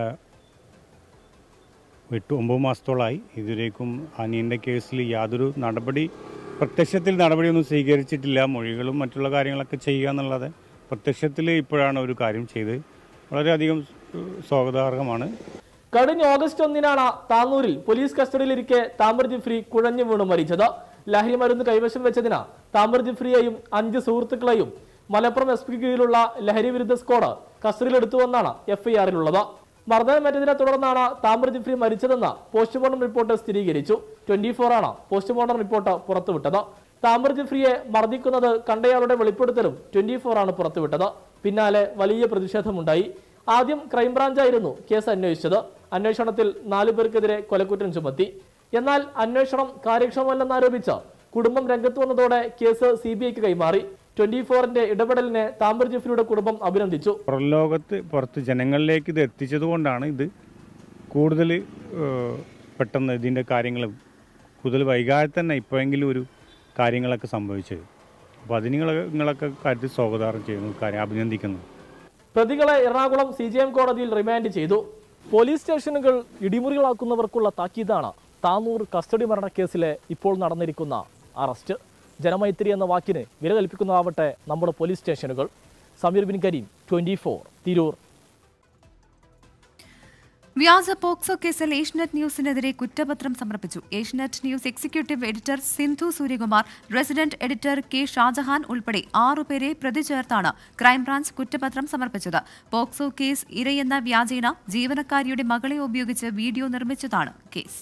എട്ട് ഒമ്പത് മാസത്തോളമായി ഇതുവരേക്കും അനിയൻ്റെ കേസിൽ യാതൊരു നടപടി പ്രത്യക്ഷത്തിൽ നടപടിയൊന്നും സ്വീകരിച്ചിട്ടില്ല. മൊഴികളും മറ്റുള്ള കാര്യങ്ങളൊക്കെ ചെയ്യുക എന്നുള്ളത് പ്രത്യക്ഷത്തിൽ ഇപ്പോഴാണ് ഒരു കാര്യം ചെയ്ത് വളരെയധികം സ്വാഗതാർഹമാണ്. കഴിഞ്ഞ ഓഗസ്റ്റ് ഒന്നിനാണ് താനൂരിൽ പോലീസ് കസ്റ്റഡിയിലിരിക്കെ താമിർ ജിഫ്രി കുഴഞ്ഞു വീണ് മരിച്ചത്. ലഹരി മരുന്ന് കൈവശം വെച്ചതിന് താമിർ ജിഫ്രിയെയും അഞ്ച് സുഹൃത്തുക്കളെയും മലപ്പുറം എസ് പി കീഴിലുള്ള ലഹരി വിരുദ്ധ സ്ക്വാഡ് കസ്റ്റഡിയിലെടുത്തുവെന്നാണ് എഫ് ഐ ആറിലുള്ളത്. മർദ്ദനമേറ്റതിനെ തുടർന്നാണ് താമിർ ജിഫ്രി മരിച്ചതെന്ന് പോസ്റ്റ്മോർട്ടം റിപ്പോർട്ട് സ്ഥിരീകരിച്ചു. ട്വന്റി ഫോർ ആണ് പോസ്റ്റ്മോർട്ടം റിപ്പോർട്ട് പുറത്തുവിട്ടത്. താമർ ജിഫ്രിയെ മർദ്ദിക്കുന്നത് കണ്ടയാളുടെ വെളിപ്പെടുത്തലും ട്വന്റി ഫോർ ആണ് പുറത്തുവിട്ടത്. പിന്നാലെ വലിയ പ്രതിഷേധമുണ്ടായി. ആദ്യം ക്രൈംബ്രാഞ്ചായിരുന്നു കേസ് അന്വേഷിച്ചത്. അന്വേഷണത്തിൽ നാലു പേർക്കെതിരെ കൊലക്കുറ്റം ചുമത്തി. എന്നാൽ അന്വേഷണം കാര്യക്ഷമമല്ലെന്നാരോപിച്ച് കുടുംബം രംഗത്ത് വന്നതോടെ കേസ് സി ബി ഐക്ക് കൈമാറി. ട്വന്റി ഫോറിന്റെ ഇടപെടലിനെ താമർ ജിഫ്രിയുടെ കുടുംബം അഭിനന്ദിച്ചു. പുറംലോകത്ത് പുറത്ത് ജനങ്ങളിലേക്ക് ഇത് എത്തിച്ചത് കൊണ്ടാണ് ഇത് കൂടുതൽ പെട്ടെന്ന് ഇതിൻ്റെ കാര്യങ്ങൾ കൂടുതൽ വൈകാതെ തന്നെ ഇപ്പോഴെങ്കിലും ഒരു കാര്യങ്ങളൊക്കെ സംഭവിച്ചത്. അപ്പോൾ അത് നിങ്ങൾ നിങ്ങളൊക്കെ കാര്യത്തിൽ സ്വാഗതം ചെയ്യുന്നു, കാര്യം അഭിനന്ദിക്കുന്നു. പ്രതികളെ എറണാകുളം സി ജി എം കോടതിയിൽ റിമാൻഡ് ചെയ്തു. പോലീസ് സ്റ്റേഷനുകൾ ഇടിമുറികളാക്കുന്നവർക്കുള്ള താക്കീതാണ് താനൂർ കസ്റ്റഡി മരണക്കേസിലെ ഇപ്പോൾ നടന്നിരിക്കുന്ന അറസ്റ്റ്. ജനമൈത്രി എന്ന വാക്കിന് വില കൽപ്പിക്കുന്നതാവട്ടെ നമ്മുടെ പോലീസ് സ്റ്റേഷനുകൾ. Sameer bin Kareem, twenty four, Tirur. വ്യാജ പോക്സോ കേസിൽ ഏഷ്യനെറ്റ് ന്യൂസിനെതിരെ കുറ്റപത്രം സമർപ്പിച്ചു. Asianet news executive editor Sindhu Suryakumar, resident editor K Shajahan ഉൾപ്പെടെ ആറുപേരെ പ്രതി ചേർത്താണ് ക്രൈംബ്രാഞ്ച് കുറ്റപത്രം സമർപ്പിച്ചത്. പോക്സോ കേസ് ഇരയെന്ന വ്യാജേന ജീവനക്കാരിയുടെ മകളെ ഉപയോഗിച്ച് വീഡിയോ നിർമ്മിച്ചതാണ് കേസ്.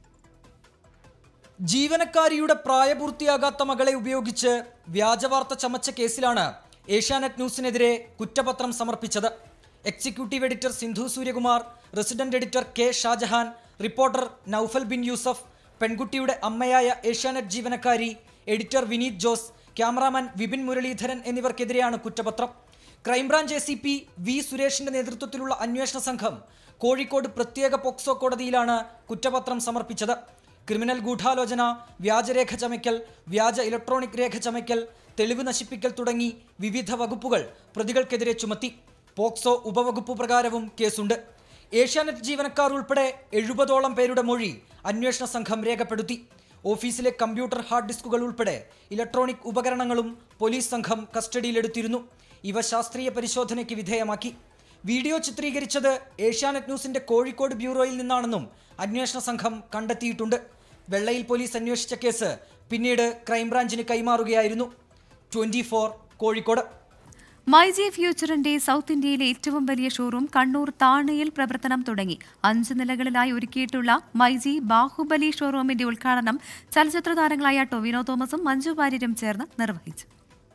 ജീവനക്കാരിയുടെ പ്രായപൂർത്തിയാകാത്ത മകളെ ഉപയോഗിച്ച് വ്യാജവാർത്ത ചമച്ച കേസിലാണ് ഏഷ്യാനെറ്റ് ന്യൂസിനെതിരെ കുറ്റപത്രം സമർപ്പിച്ചത്. Executive editor Sindhu Suryakumar, resident editor K Shajahan, reporter Noufal bin Yusuf, പെൺകുട്ടിയുടെ അമ്മയായ ഏഷ്യാനെറ്റ് ജീവനക്കാരി എഡിറ്റർ വിനീത് ജോസ്, ക്യാമറാമാൻ വിപിൻ മുരളീധരൻ എന്നിവർക്കെതിരെയാണ് കുറ്റപത്രം. Crime branch A C P V സുരേഷിന്റെ നേതൃത്വത്തിലുള്ള അന്വേഷണ സംഘം കോഴിക്കോട് പ്രത്യേക പോക്സോ കോടതിയിലാണ് കുറ്റപത്രം സമർപ്പിച്ചത്. ക്രിമിനൽ ഗൂഢാലോചന, വ്യാജരേഖ ചമയ്ക്കൽ, വ്യാജ ഇലക്ട്രോണിക് രേഖ ചമയ്ക്കൽ, തെളിവ് നശിപ്പിക്കൽ തുടങ്ങി വിവിധ വകുപ്പുകൾ പ്രതികൾക്കെതിരെ ചുമത്തി. പോക്സോ ഉപവകുപ്പ് പ്രകാരവും കേസുണ്ട്. ഏഷ്യാനെറ്റ് ജീവനക്കാർ ഉൾപ്പെടെ എഴുപതോളം പേരുടെ മൊഴി അന്വേഷണ സംഘം രേഖപ്പെടുത്തി. ഓഫീസിലെ കമ്പ്യൂട്ടർ ഹാർഡ് ഡിസ്കുകൾ ഉൾപ്പെടെ ഇലക്ട്രോണിക് ഉപകരണങ്ങളും പോലീസ് സംഘം കസ്റ്റഡിയിലെടുത്തിരുന്നു. ഇവ ശാസ്ത്രീയ പരിശോധനയ്ക്ക് വിധേയമാക്കി. വീഡിയോ ചിത്രീകരിച്ചത് ഏഷ്യാനെറ്റ് ന്യൂസിന്റെ കോഴിക്കോട് ബ്യൂറോയിൽ നിന്നാണെന്നും അന്വേഷണ സംഘം കണ്ടെത്തിയിട്ടുണ്ട്. വെള്ളയിൽ പോലീസ് അന്വേഷിച്ച കേസ് പിന്നീട് ക്രൈംബ്രാഞ്ചിന് കൈമാറുകയായിരുന്നു. Twenty four, Kozhikode. മൈജി ഫ്യൂച്ചറിന്റെ സൗത്ത് ഇന്ത്യയിലെ ഏറ്റവും വലിയ ഷോറൂം കണ്ണൂർ താണയിൽ പ്രവർത്തനം തുടങ്ങി. അഞ്ച് നിലകളിലായി ഒരുക്കിയിട്ടുള്ള മൈജി ബാഹുബലി ഷോറൂമിന്റെ ഉദ്ഘാടനം ചലച്ചിത്ര താരങ്ങളായ ടൊവിനോ തോമസും മഞ്ജു വാര്യരും ചേർന്ന് നിർവഹിച്ചു.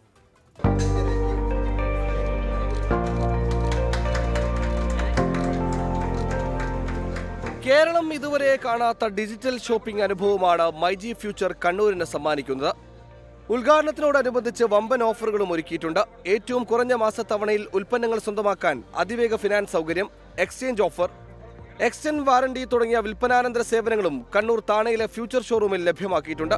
കേരളം ഇതുവരെ കാണാത്ത ഡിജിറ്റൽ ഷോപ്പിംഗ് അനുഭവമാണ് മൈജി ഫ്യൂച്ചർ കണ്ണൂരിന് സമ്മാനിക്കുന്നത്. ഉദ്ഘാടനത്തിനോടനുബന്ധിച്ച് വമ്പൻ ഓഫറുകളും ഒരുക്കിയിട്ടുണ്ട്. ഏറ്റവും കുറഞ്ഞ മാസത്തവണയിൽ ഉൽപ്പന്നങ്ങൾ സ്വന്തമാക്കാൻ അതിവേഗ ഫിനാൻസ് സൗകര്യം, എക്സ്ചേഞ്ച് ഓഫർ, എക്സ്റ്റൻഡ് വാറണ്ടി തുടങ്ങിയ വിൽപ്പനാനന്തര സേവനങ്ങളും കണ്ണൂർ താണയിലെ ഫ്യൂച്ചർ ഷോറൂമിൽ ലഭ്യമാക്കിയിട്ടുണ്ട്.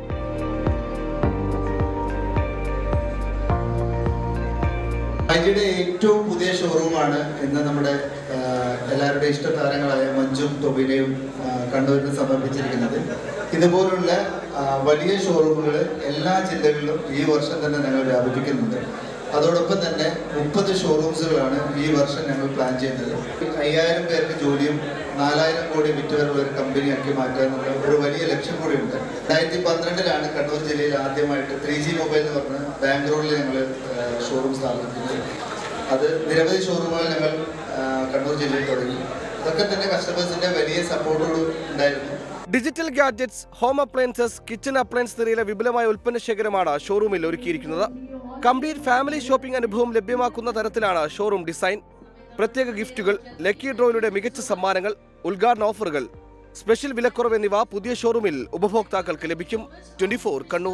മൈജിയുടെ ഏറ്റവും പുതിയ ഷോറൂമാണ് ഇന്ന് നമ്മുടെ എല്ലാവരുടെയും ഇഷ്ടതാരങ്ങളായ മഞ്ജും ടൊബിനയും കണ്ണൂരിന് സമർപ്പിച്ചിരിക്കുന്നത്. ഇതുപോലുള്ള വലിയ ഷോറൂമുകൾ എല്ലാ ജില്ലകളിലും ഈ വർഷം തന്നെ ഞങ്ങൾ വ്യാപിപ്പിക്കുന്നുണ്ട്. അതോടൊപ്പം തന്നെ മുപ്പത് ഷോറൂംസുകളാണ് ഈ വർഷം ഞങ്ങൾ പ്ലാൻ ചെയ്യുന്നത്. അയ്യായിരം പേർക്ക് ജോലിയും നാലായിരം കോടി വിറ്റുവരുള്ള ഒരു കമ്പനിയാക്കി മാറ്റാനുള്ള ഒരു വലിയ ലക്ഷ്യം കൂടിയുണ്ട്. രണ്ടായിരത്തി പന്ത്രണ്ടിലാണ് കണ്ണൂർ ജില്ലയിൽ ആദ്യമായിട്ട് ത്രീ ജി മൊബൈൽ എന്ന് പറഞ്ഞ് ബാംഗ്ലൂരിൽ ഞങ്ങൾ ഷോറൂം സ്ഥാപിക്കുന്നത്. അത് നിരവധി ഷോറൂമുകൾ ഞങ്ങൾ കണ്ണൂർ ജില്ലയിൽ തുടങ്ങി. അതൊക്കെ തന്നെ കസ്റ്റമേഴ്സിന്റെ വലിയ സപ്പോർട്ടോട് ഉണ്ടായിരുന്നു. Digital gadgets, home appliances, kitchen appliance നിരയിലെ വിപുലമായ ഉൽപ്പന്ന ശേഖരമാണ് ഷോറൂമിൽ ഒരുക്കിയിരിക്കുന്നത്. കംപ്ലീറ്റ് ഫാമിലി ഷോപ്പിംഗ് അനുഭവം ലഭ്യമാക്കുന്ന തരത്തിലാണ് ഷോറൂം ഡിസൈൻ. പ്രത്യേക ഗിഫ്റ്റുകൾ, ലക്കി ഡ്രോയിലൂടെ മികച്ച സമ്മാനങ്ങൾ, ഉദ്ഘാടന ഓഫറുകൾ, സ്പെഷ്യൽ വിലക്കുറവ് എന്നിവ പുതിയ ഷോറൂമിൽ ഉപഭോക്താക്കൾക്ക് ലഭിക്കും. Twenty four Kannur.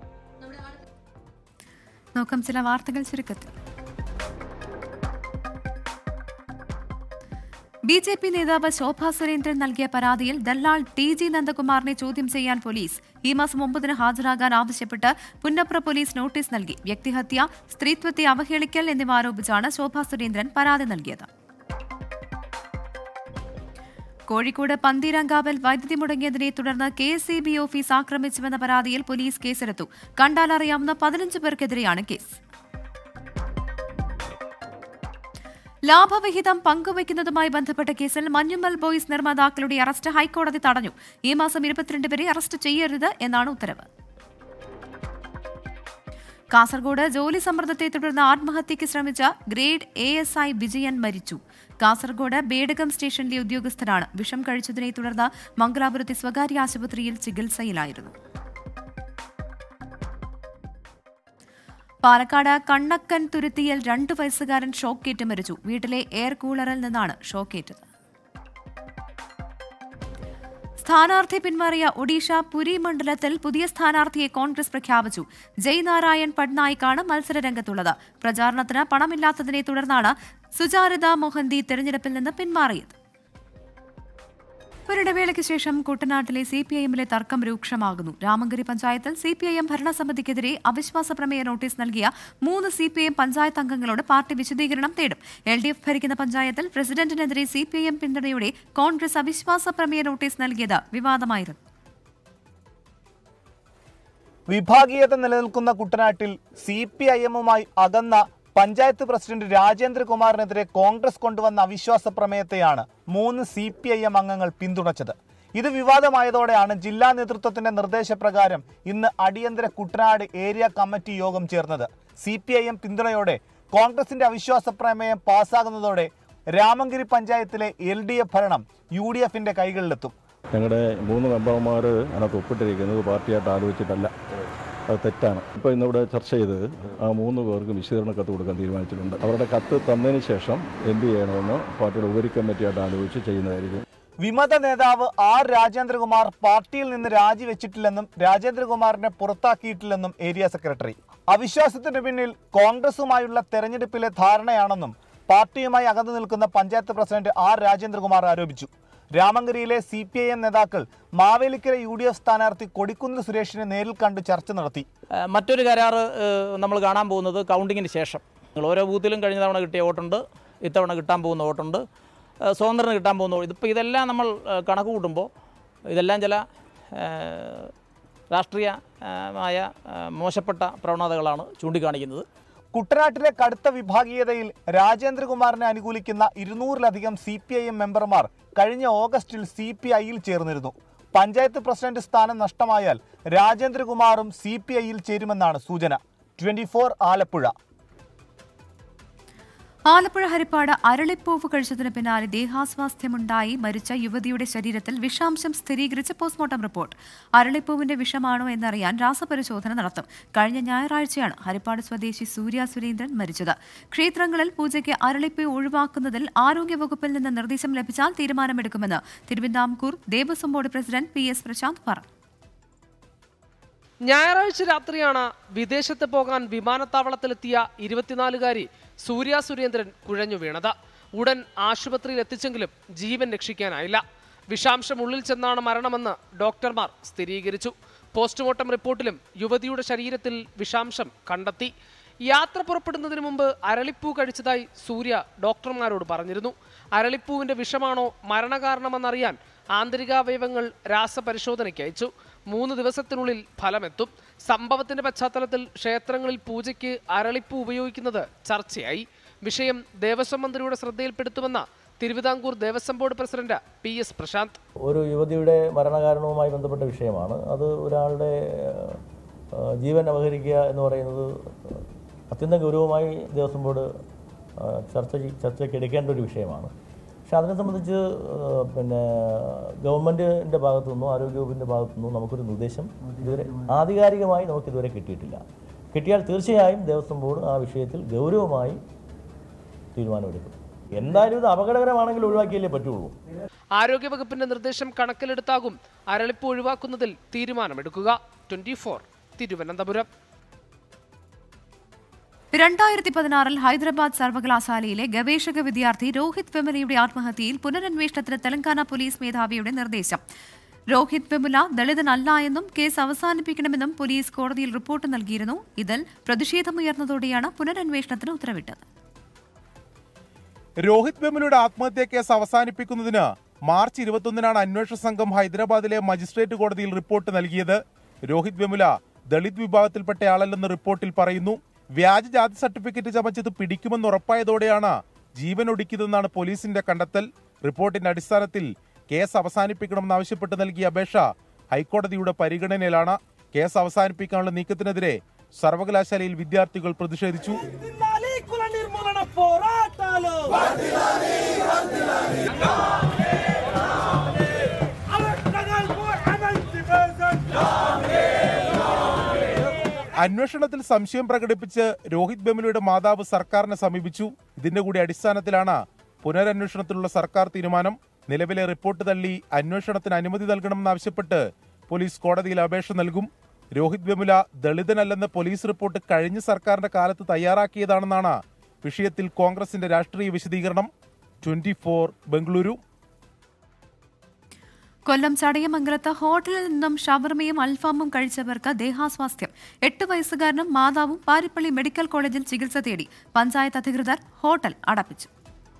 നോക്കാം ചില വാർത്തകൾ ചുരുക്കത്തിൽ. ബി ജെ പി നേതാവ് ശോഭാ സുരേന്ദ്രൻ നൽകിയ പരാതിയിൽ ദല്ലാൾ ടി ജി നന്ദകുമാറിനെ ചോദ്യം ചെയ്യാൻ പോലീസ് ഈ മാസം ഒമ്പതിന് ഹാജരാകാൻ ആവശ്യപ്പെട്ട് പുന്നപ്ര പോലീസ് നോട്ടീസ് നൽകി. വ്യക്തിഹത്യ, സ്ത്രീത്വത്തെ അവഹേളിക്കൽ എന്നിവ ആരോപിച്ചാണ് ശോഭാ സുരേന്ദ്രൻ പരാതി നൽകിയത്. കോഴിക്കോട് പന്തീരങ്കാവിൽ വൈദ്യുതി മുടങ്ങിയതിനെ തുടർന്ന് K S E B office ആക്രമിച്ചുവെന്ന പരാതിയിൽ പോലീസ് കേസെടുത്തു. കണ്ടാലറിയാവുന്ന പതിനഞ്ച് പേർക്കെതിരെയാണ് കേസ്. ലാഭവിഹിതം പങ്കുവയ്ക്കുന്നതുമായി ബന്ധപ്പെട്ട കേസിൽ മഞ്ഞുമൽ ബോയ്സ് നിർമ്മാതാക്കളുടെ അറസ്റ്റ് ഹൈക്കോടതി തടഞ്ഞു. ഈ മാസം ഇരുപത്തിരണ്ട് വരെ അറസ്റ്റ് ചെയ്യരുത് എന്നാണ് ഉത്തരവ്. കാസർഗോഡ് ജോലി സമ്മർദ്ദത്തെ തുടർന്ന് ആത്മഹത്യയ്ക്ക് ശ്രമിച്ച grade A S I Vijayan മരിച്ചു. കാസർഗോഡ് ബേഡകം സ്റ്റേഷനിലെ ഉദ്യോഗസ്ഥരാണ്. വിഷം കഴിച്ചതിനെ തുടർന്ന് മംഗലാപുരത്തെ സ്വകാര്യ ആശുപത്രിയിൽ ചികിത്സയിലായിരുന്നു. പാലക്കാട് കണ്ണക്കൻ തുരുത്തിയിൽ രണ്ടു വയസ്സുകാരൻ ഷോക്കേറ്റ് മരിച്ചു. വീട്ടിലെ എയർ കൂളറിൽ നിന്നാണ് ഷോക്കേറ്റത്. സ്ഥാനാർത്ഥി പിന്മാറിയ ഒഡീഷ പുരി മണ്ഡലത്തിൽ പുതിയ സ്ഥാനാർത്ഥിയെ കോൺഗ്രസ് പ്രഖ്യാപിച്ചു. ജയ് നാരായൺ പട്നായിക്കാണ് മത്സരരംഗത്തുള്ളത്. പ്രചാരണത്തിന് പണമില്ലാത്തതിനെ തുടർന്നാണ് സുചാരിത മൊഹന്തി തെരഞ്ഞെടുപ്പിൽ നിന്ന് പിന്മാറിയത്. ഒരിടവേളയ്ക്ക് ശേഷം കുട്ടനാട്ടിലെ സി പി ഐ എമ്മിലെ തർക്കം രൂക്ഷമാകുന്നു. രാമങ്കരി പഞ്ചായത്തിൽ സി പി ഐ എം ഭരണസമിതിക്കെതിരെ അവിശ്വാസ പ്രമേയ നോട്ടീസ് നൽകിയ മൂന്ന് C P I M panchayat അംഗങ്ങളോട് പാർട്ടി വിശദീകരണം തേടും. എൽ ഡി എഫ് ഭരിക്കുന്ന പഞ്ചായത്തിൽ പ്രസിഡന്റിനെതിരെ സി പി ഐ എം പിന്തുണയോടെ കോൺഗ്രസ് അവിശ്വാസ പ്രമേയ നോട്ടീസ് നൽകിയത് വിവാദമായിരുന്നു. വിഭാഗീയത നിലനിൽക്കുന്ന കുട്ടനാട്ടിൽ സി പി ഐ എമ്മുമായി അകന്ന പഞ്ചായത്ത് പ്രസിഡന്റ് രാജേന്ദ്രകുമാറിനെതിരെ കോൺഗ്രസ് കൊണ്ടുവന്ന അവിശ്വാസ പ്രമേയത്തെയാണ് മൂന്ന് സി പി ഐ എം അംഗങ്ങൾ പിന്തുണച്ചത്. ഇത് വിവാദമായതോടെയാണ് ജില്ലാ നേതൃത്വത്തിന്റെ നിർദ്ദേശപ്രകാരം ഇന്ന് അടിയന്തര കുട്ടനാട് ഏരിയ കമ്മിറ്റി യോഗം ചേർന്നത്. സി പി ഐ എം പിന്തുണയോടെ കോൺഗ്രസിന്റെ അവിശ്വാസ പ്രമേയം പാസ്സാകുന്നതോടെ രാമങ്കരി പഞ്ചായത്തിലെ എൽ ഡി എഫ് ഭരണം യു ഡി എഫിന്റെ കൈകളിലെത്തും. ഞങ്ങളുടെ മൂന്ന് മെമ്പർമാർ അതിനകത്ത് ഒപ്പിട്ടിരിക്കുന്നത് പാർട്ടിയായിട്ട് ആലോചിച്ചിട്ടല്ല, അത് തെറ്റാണ്. ഇപ്പോൾ ഇന്നിവിടെ ചർച്ച ചെയ്ത് ആ മൂന്ന് പേർക്ക് വിശദീകരണ കത്ത് കൊടുക്കാൻ തീരുമാനിച്ചിട്ടുണ്ട്. അവരുടെ കത്ത് തന്നതിന് ശേഷം എന്ത് ചെയ്യണമെന്ന് പാർട്ടിയുടെ ഉപരി കമ്മിറ്റിയായിട്ട് ആലോചിച്ച് ചെയ്യുന്നതായിരിക്കും. വിമത നേതാവ് ആർ രാജേന്ദ്രകുമാർ പാർട്ടിയിൽ നിന്ന് രാജിവെച്ചിട്ടില്ലെന്നും രാജേന്ദ്രകുമാറിനെ പുറത്താക്കിയിട്ടില്ലെന്നും ഏരിയ സെക്രട്ടറി. അവിശ്വാസത്തിന് പിന്നിൽ കോൺഗ്രസുമായുള്ള തെരഞ്ഞെടുപ്പിലെ ധാരണയാണെന്നും പാർട്ടിയുമായി അകന്നു നിൽക്കുന്ന പഞ്ചായത്ത് പ്രസിഡന്റ് ആർ രാജേന്ദ്രകുമാർ ആരോപിച്ചു. രാമങ്കരിയിലെ സി പി ഐ എം നേതാക്കൾ മാവേലിക്കര യു ഡി എഫ് സ്ഥാനാർത്ഥി കൊടിക്കുന്നിൽ സുരേഷിനെ നേരിൽ കണ്ട് ചർച്ച നടത്തി. മറ്റൊരു കരാറ് നമ്മൾ കാണാൻ പോകുന്നത് കൗണ്ടിങ്ങിന് ശേഷം. ഓരോ ബൂത്തിലും കഴിഞ്ഞ തവണ കിട്ടിയ വോട്ടുണ്ട്, ഇത്തവണ കിട്ടാൻ പോകുന്ന വോട്ടുണ്ട്, സ്വതന്ത്രന് കിട്ടാൻ പോകുന്ന. ഇതിപ്പോൾ ഇതെല്ലാം നമ്മൾ കണക്ക് കൂട്ടുമ്പോൾ ഇതെല്ലാം ചില രാഷ്ട്രീയമായ മോശപ്പെട്ട പ്രവണതകളാണ് ചൂണ്ടിക്കാണിക്കുന്നത്. കുട്ടനാട്ടിലെ കടുത്ത വിഭാഗീയതയിൽ രാജേന്ദ്രകുമാറിനെ അനുകൂലിക്കുന്ന ഇരുന്നൂറിലധികം സി പി ഐ എം മെമ്പർമാർ കഴിഞ്ഞ ഓഗസ്റ്റിൽ സി പി ഐയിൽ ചേർന്നിരുന്നു. പഞ്ചായത്ത് പ്രസിഡന്റ് സ്ഥാനം നഷ്ടമായാൽ രാജേന്ദ്രകുമാറും സി പി ഐയിൽ ചേരുമെന്നാണ് സൂചന. Twenty four Alappuzha. ആലപ്പുഴ ഹരിപ്പാട് അരളിപ്പൂവ് കഴിച്ചതിന് പിന്നാലെ ദേഹാസ്വാസ്ഥ്യമുണ്ടായി മരിച്ച യുവതിയുടെ ശരീരത്തിൽ വിഷാംശം സ്ഥിരീകരിച്ച പോസ്റ്റ്മോർട്ടം റിപ്പോർട്ട്. അരളിപ്പൂവിന്റെ വിഷമാണോ എന്നറിയാൻ രാസപരിശോധന നടത്തും. കഴിഞ്ഞ ഞായറാഴ്ചയാണ് ഹരിപ്പാട് സ്വദേശി സൂര്യ സുരേന്ദ്രൻ മരിച്ചത്. ക്ഷേത്രങ്ങളിൽ പൂജയ്ക്ക് അരളിപ്പൂ ഒഴിവാക്കുന്നതിൽ ആരോഗ്യവകുപ്പിൽ നിന്ന് നിർദ്ദേശം ലഭിച്ചാൽ തീരുമാനമെടുക്കുമെന്ന് Thiruvithamkoor Devaswom board president P S Prasanth പറഞ്ഞു. ഞായറാഴ്ച രാത്രിയാണ് വിദേശത്ത് പോകാൻ വിമാനത്താവളത്തിലെത്തിയ ഇരുപത്തിനാലുകാരി സൂര്യ സുരേന്ദ്രൻ കുഴഞ്ഞു വീണത്. ഉടൻ ആശുപത്രിയിൽ എത്തിച്ചെങ്കിലും ജീവൻ രക്ഷിക്കാനായില്ല. വിഷാംശം ഉള്ളിൽ ചെന്നാണ് മരണമെന്ന് ഡോക്ടർമാർ സ്ഥിരീകരിച്ചു. പോസ്റ്റ്മോർട്ടം റിപ്പോർട്ടിലും യുവതിയുടെ ശരീരത്തിൽ വിഷാംശം കണ്ടെത്തി. യാത്ര പുറപ്പെടുന്നതിന് മുമ്പ് അരളിപ്പൂ കഴിച്ചതായി സൂര്യ ഡോക്ടർമാരോട് പറഞ്ഞിരുന്നു. അരളിപ്പൂവിന്റെ വിഷമാണോ മരണകാരണമെന്നറിയാൻ ആന്തരികാവയവങ്ങൾ രാസപരിശോധനയ്ക്ക് അയച്ചു. മൂന്ന് ദിവസത്തിനുള്ളിൽ ഫലമെത്തും. സംഭവത്തിന്റെ പശ്ചാത്തലത്തിൽ ക്ഷേത്രങ്ങളിൽ പൂജയ്ക്ക് അരളിപ്പൂ ഉപയോഗിക്കുന്നത് ചർച്ചയായി. വിഷയം ദേവസ്വം മന്ത്രിയുടെ ശ്രദ്ധയിൽപ്പെടുത്തുമെന്ന Thiruvithamkoor Devaswom board president P S Prasanth. ഒരു യുവതിയുടെ മരണകാരണവുമായി ബന്ധപ്പെട്ട വിഷയമാണ്. അത് ഒരാളുടെ ജീവൻ അപഹരിക്കുക എന്ന് പറയുന്നത് അത്യന്തം ഗൗരവമായി ദേവസ്വം ബോർഡ് ചർച്ച ചർച്ചയ്ക്ക് എടുക്കേണ്ട ഒരു വിഷയമാണ്. പക്ഷെ അതിനെ സംബന്ധിച്ച് പിന്നെ ഗവൺമെൻറ്റിൻ്റെ ഭാഗത്തു നിന്നോ ആരോഗ്യവകുപ്പിൻ്റെ ഭാഗത്തു നിന്നോ നമുക്കൊരു നിർദ്ദേശം ഇതുവരെ ആധികാരികമായി നമുക്കിതുവരെ കിട്ടിയിട്ടില്ല. കിട്ടിയാൽ തീർച്ചയായും ദേവസ്വം ബോർഡ് ആ വിഷയത്തിൽ ഗൗരവമായി തീരുമാനമെടുക്കും. എന്തായാലും ഇത് അപകടകരമാണെങ്കിൽ ഒഴിവാക്കിയല്ലേ പറ്റുള്ളൂ. ആരോഗ്യവകുപ്പിന്റെ നിർദ്ദേശം കണക്കിലെടുത്താകും അരളിപ്പ് ഒഴിവാക്കുന്നതിൽ തീരുമാനമെടുക്കുക. Twenty four Thiruvananthapuram. രണ്ടായിരത്തി പതിനാറിൽ ഹൈദരാബാദ് സർവകലാശാലയിലെ ഗവേഷക വിദ്യാർത്ഥി രോഹിത് വെമുലയുടെ ആത്മഹത്യയിൽ പുനരന്വേഷണത്തിന് തെലങ്കാന പോലീസ് മേധാവിയുടെ നിർദ്ദേശം. രോഹിത് വെമുല ദളിതനല്ല എന്നും കേസ് അവസാനിപ്പിക്കണമെന്നും പോലീസ് കോടതിയിൽ റിപ്പോർട്ട് നൽകിയിരുന്നു. ഇതിൽ പ്രതിഷേധമുയർന്നതോടെയാണ് പുനരന്വേഷണത്തിന് ഉത്തരവിട്ടത്. രോഹിത് വെമുലയുടെ ആത്മഹത്യാ കേസ് അവസാനിപ്പിക്കുന്നതിന് മാർച്ച് ഇരുപത്തൊന്നിനാണ് അന്വേഷണ സംഘം ഹൈദരാബാദിലെ മജിസ്ട്രേറ്റ് കോടതിയിൽ റിപ്പോർട്ട് നൽകിയത്. രോഹിത് വെമുല ദളിത് വിഭാഗത്തിൽപ്പെട്ടയാളല്ലെന്ന് റിപ്പോർട്ടിൽ പറയുന്നു. വ്യാജ ജാതി സർട്ടിഫിക്കറ്റ് ചമച്ചത് പിടിക്കുമെന്ന് ഉറപ്പായതോടെയാണ് ജീവൻ ഒടുക്കിയതെന്നാണ് പോലീസിന്റെ കണ്ടെത്തൽ. റിപ്പോർട്ടിന്റെ അടിസ്ഥാനത്തിൽ കേസ് അവസാനിപ്പിക്കണമെന്നാവശ്യപ്പെട്ട് നൽകിയ അപേക്ഷ ഹൈക്കോടതിയുടെ പരിഗണനയിലാണ്. കേസ് അവസാനിപ്പിക്കാനുള്ള നീക്കത്തിനെതിരെ സർവകലാശാലയിൽ വിദ്യാർത്ഥികൾ പ്രതിഷേധിച്ചു. അന്വേഷണത്തിൽ സംശയം പ്രകടിപ്പിച്ച് രോഹിത് വെമുലയുടെ മാതാവ് സർക്കാരിനെ സമീപിച്ചു. ഇതിന്റെ കൂടി അടിസ്ഥാനത്തിലാണ് പുനരന്വേഷണത്തിലുള്ള സർക്കാർ തീരുമാനം. നിലവിലെ റിപ്പോർട്ട് തള്ളി അന്വേഷണത്തിന് അനുമതി നൽകണമെന്നാവശ്യപ്പെട്ട് പോലീസ് കോടതിയിൽ അപേക്ഷ നൽകും. രോഹിത് വെമുല ദളിതനല്ലെന്ന പോലീസ് റിപ്പോർട്ട് കഴിഞ്ഞ സർക്കാരിന്റെ കാലത്ത് തയ്യാറാക്കിയതാണെന്നാണ് വിഷയത്തിൽ കോൺഗ്രസിന്റെ രാഷ്ട്രീയ വിശദീകരണം. Twenty four Bengaluru. കൊല്ലം ചടയമംഗലത്ത് ഹോട്ടലിൽ നിന്നും ഷവർമയും അൽഫാമും കഴിച്ചവർക്ക് ദേഹാസ്വാസ്ഥ്യം. എട്ട് വയസ്സുകാരനും മാതാവും പാരിപ്പള്ളി മെഡിക്കൽ കോളേജിൽ ചികിത്സ തേടി. പഞ്ചായത്ത് അധികൃതർ ഹോട്ടൽ അടപ്പിച്ചു.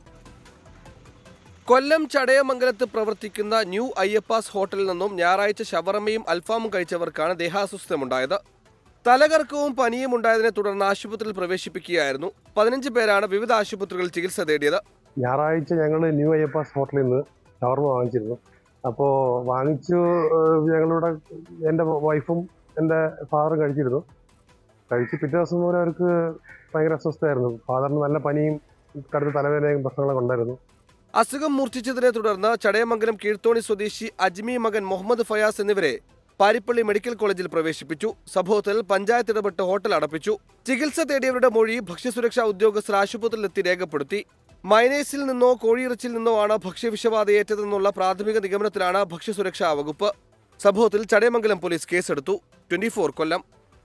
കൊല്ലം ചടയമംഗലത്ത് പ്രവർത്തിക്കുന്ന ന്യൂ അയ്യപ്പാസ് ഹോട്ടലിൽ നിന്നും ഞായറാഴ്ച ഷവർമയും അൽഫാമും കഴിച്ചവർക്കാണ് ദേഹാസ്വാസ്ഥ്യമുണ്ടായത്. തലകറക്കവും പനിയും ഉണ്ടായതിനെ തുടർന്ന് ആശുപത്രിയിൽ പ്രവേശിപ്പിക്കുകയായിരുന്നു. പതിനഞ്ച് പേരാണ് വിവിധ ആശുപത്രികളിൽ ചികിത്സ തേടിയത്. ഞായറാഴ്ച ഞങ്ങൾ ന്യൂ അയ്യപ്പാസ് ഹോട്ടലിൽ നിന്ന് ഷവർമ വാങ്ങിച്ചിരുന്നു. അപ്പോൾ വാങ്ങിച്ചു ഞങ്ങളുടെ എൻ്റെ വൈഫും എൻ്റെ ഫാദറും കഴിച്ചിരുന്നു. കഴിച്ച് പിറ്റേ ദിവസം മുതൽ അവർക്ക് ഭയങ്കര അസ്വസ്ഥമായിരുന്നു. ഫാദറിന് നല്ല പനിയും കടുത്ത തലവേദനയും പ്രശ്നങ്ങളൊക്കെ ഉണ്ടായിരുന്നു. അസുഖം മൂർച്ഛിച്ചതിനെ തുടർന്ന് ചടയമംഗലം കീഴ്ത്തോണി സ്വദേശി അജ്മി മകൻ മുഹമ്മദ് ഫയാസ് എന്നിവരെ പാരിപ്പള്ളി മെഡിക്കൽ കോളേജിൽ പ്രവേശിപ്പിച്ചു. സംഭവത്തിൽ പഞ്ചായത്ത് ഇടപെട്ട് ഹോട്ടൽ അടപ്പിച്ചു. ചികിത്സ തേടിയവരുടെ മൊഴി ഭക്ഷ്യസുരക്ഷാ ഉദ്യോഗസ്ഥർ ആശുപത്രിയിലെത്തി രേഖപ്പെടുത്തി. മയനേസിൽ നിന്നോ കോഴിയിറച്ചിൽ നിന്നോ ആണ് ഭക്ഷ്യവിഷബാധയേറ്റതെന്നുള്ള പ്രാഥമിക നിഗമനത്തിലാണ് ഭക്ഷ്യസുരക്ഷാ വകുപ്പ്. സംഭവത്തിൽ ചടയമംഗലം പോലീസ് കേസെടുത്തു. Twenty four Kollam.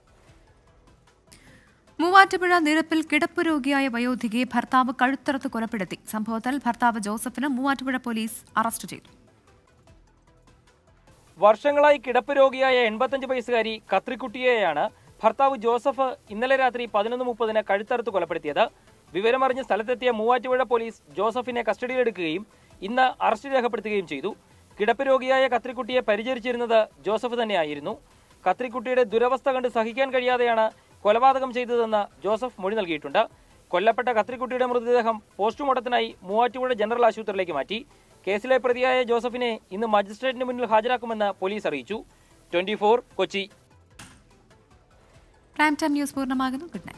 മൂവാറ്റുപുഴ നിരപ്പിൽ കിടപ്പ് രോഗിയായ വയോധികയെ ഭർത്താവ് കഴുത്തറുത്ത് കൊലപ്പെടുത്തി. സംഭവത്തിൽ ഭർത്താവ് ജോസഫിനെ മൂവാറ്റുപുഴ പോലീസ് അറസ്റ്റ് ചെയ്തു. വർഷങ്ങളായി കിടപ്പ് രോഗിയായ എൺപത്തഞ്ച് വയസ്സുകാരി കത്രിക്കുട്ടിയെയാണ് ഭർത്താവ് ജോസഫ് ഇന്നലെ രാത്രി പതിനൊന്ന് മുപ്പതിന് കഴുത്തറുത്ത് കൊലപ്പെടുത്തിയത്. വിവരമറിഞ്ഞ് സ്ഥലത്തെത്തിയ മൂവാറ്റുപുഴ പോലീസ് ജോസഫിനെ കസ്റ്റഡിയിലെടുക്കുകയും ഇന്ന് അറസ്റ്റ് രേഖപ്പെടുത്തുകയും ചെയ്തു. കിടപ്പ് രോഗിയായ കത്രിക്കുട്ടിയെ പരിചരിച്ചിരുന്നത് ജോസഫ് തന്നെയായിരുന്നു. കത്രിക്കുട്ടിയുടെ ദുരവസ്ഥ കണ്ട് സഹിക്കാൻ കഴിയാതെയാണ് കൊലപാതകം ചെയ്തതെന്ന് ജോസഫ് മൊഴി നൽകിയിട്ടുണ്ട്. കൊല്ലപ്പെട്ട കത്രിക്കുട്ടിയുടെ മൃതദേഹം പോസ്റ്റ്മോർട്ടത്തിനായി മൂവാറ്റുപുഴ ജനറൽ ആശുപത്രിയിലേക്ക് മാറ്റി. കേസിലെ പ്രതിയായ ജോസഫിനെ ഇന്ന് മജിസ്ട്രേറ്റിന് മുന്നിൽ ഹാജരാക്കുമെന്ന് പോലീസ് അറിയിച്ചു. Twenty four Kochi. Prime time news പൂർണ്ണമാകുന്നു. Good night.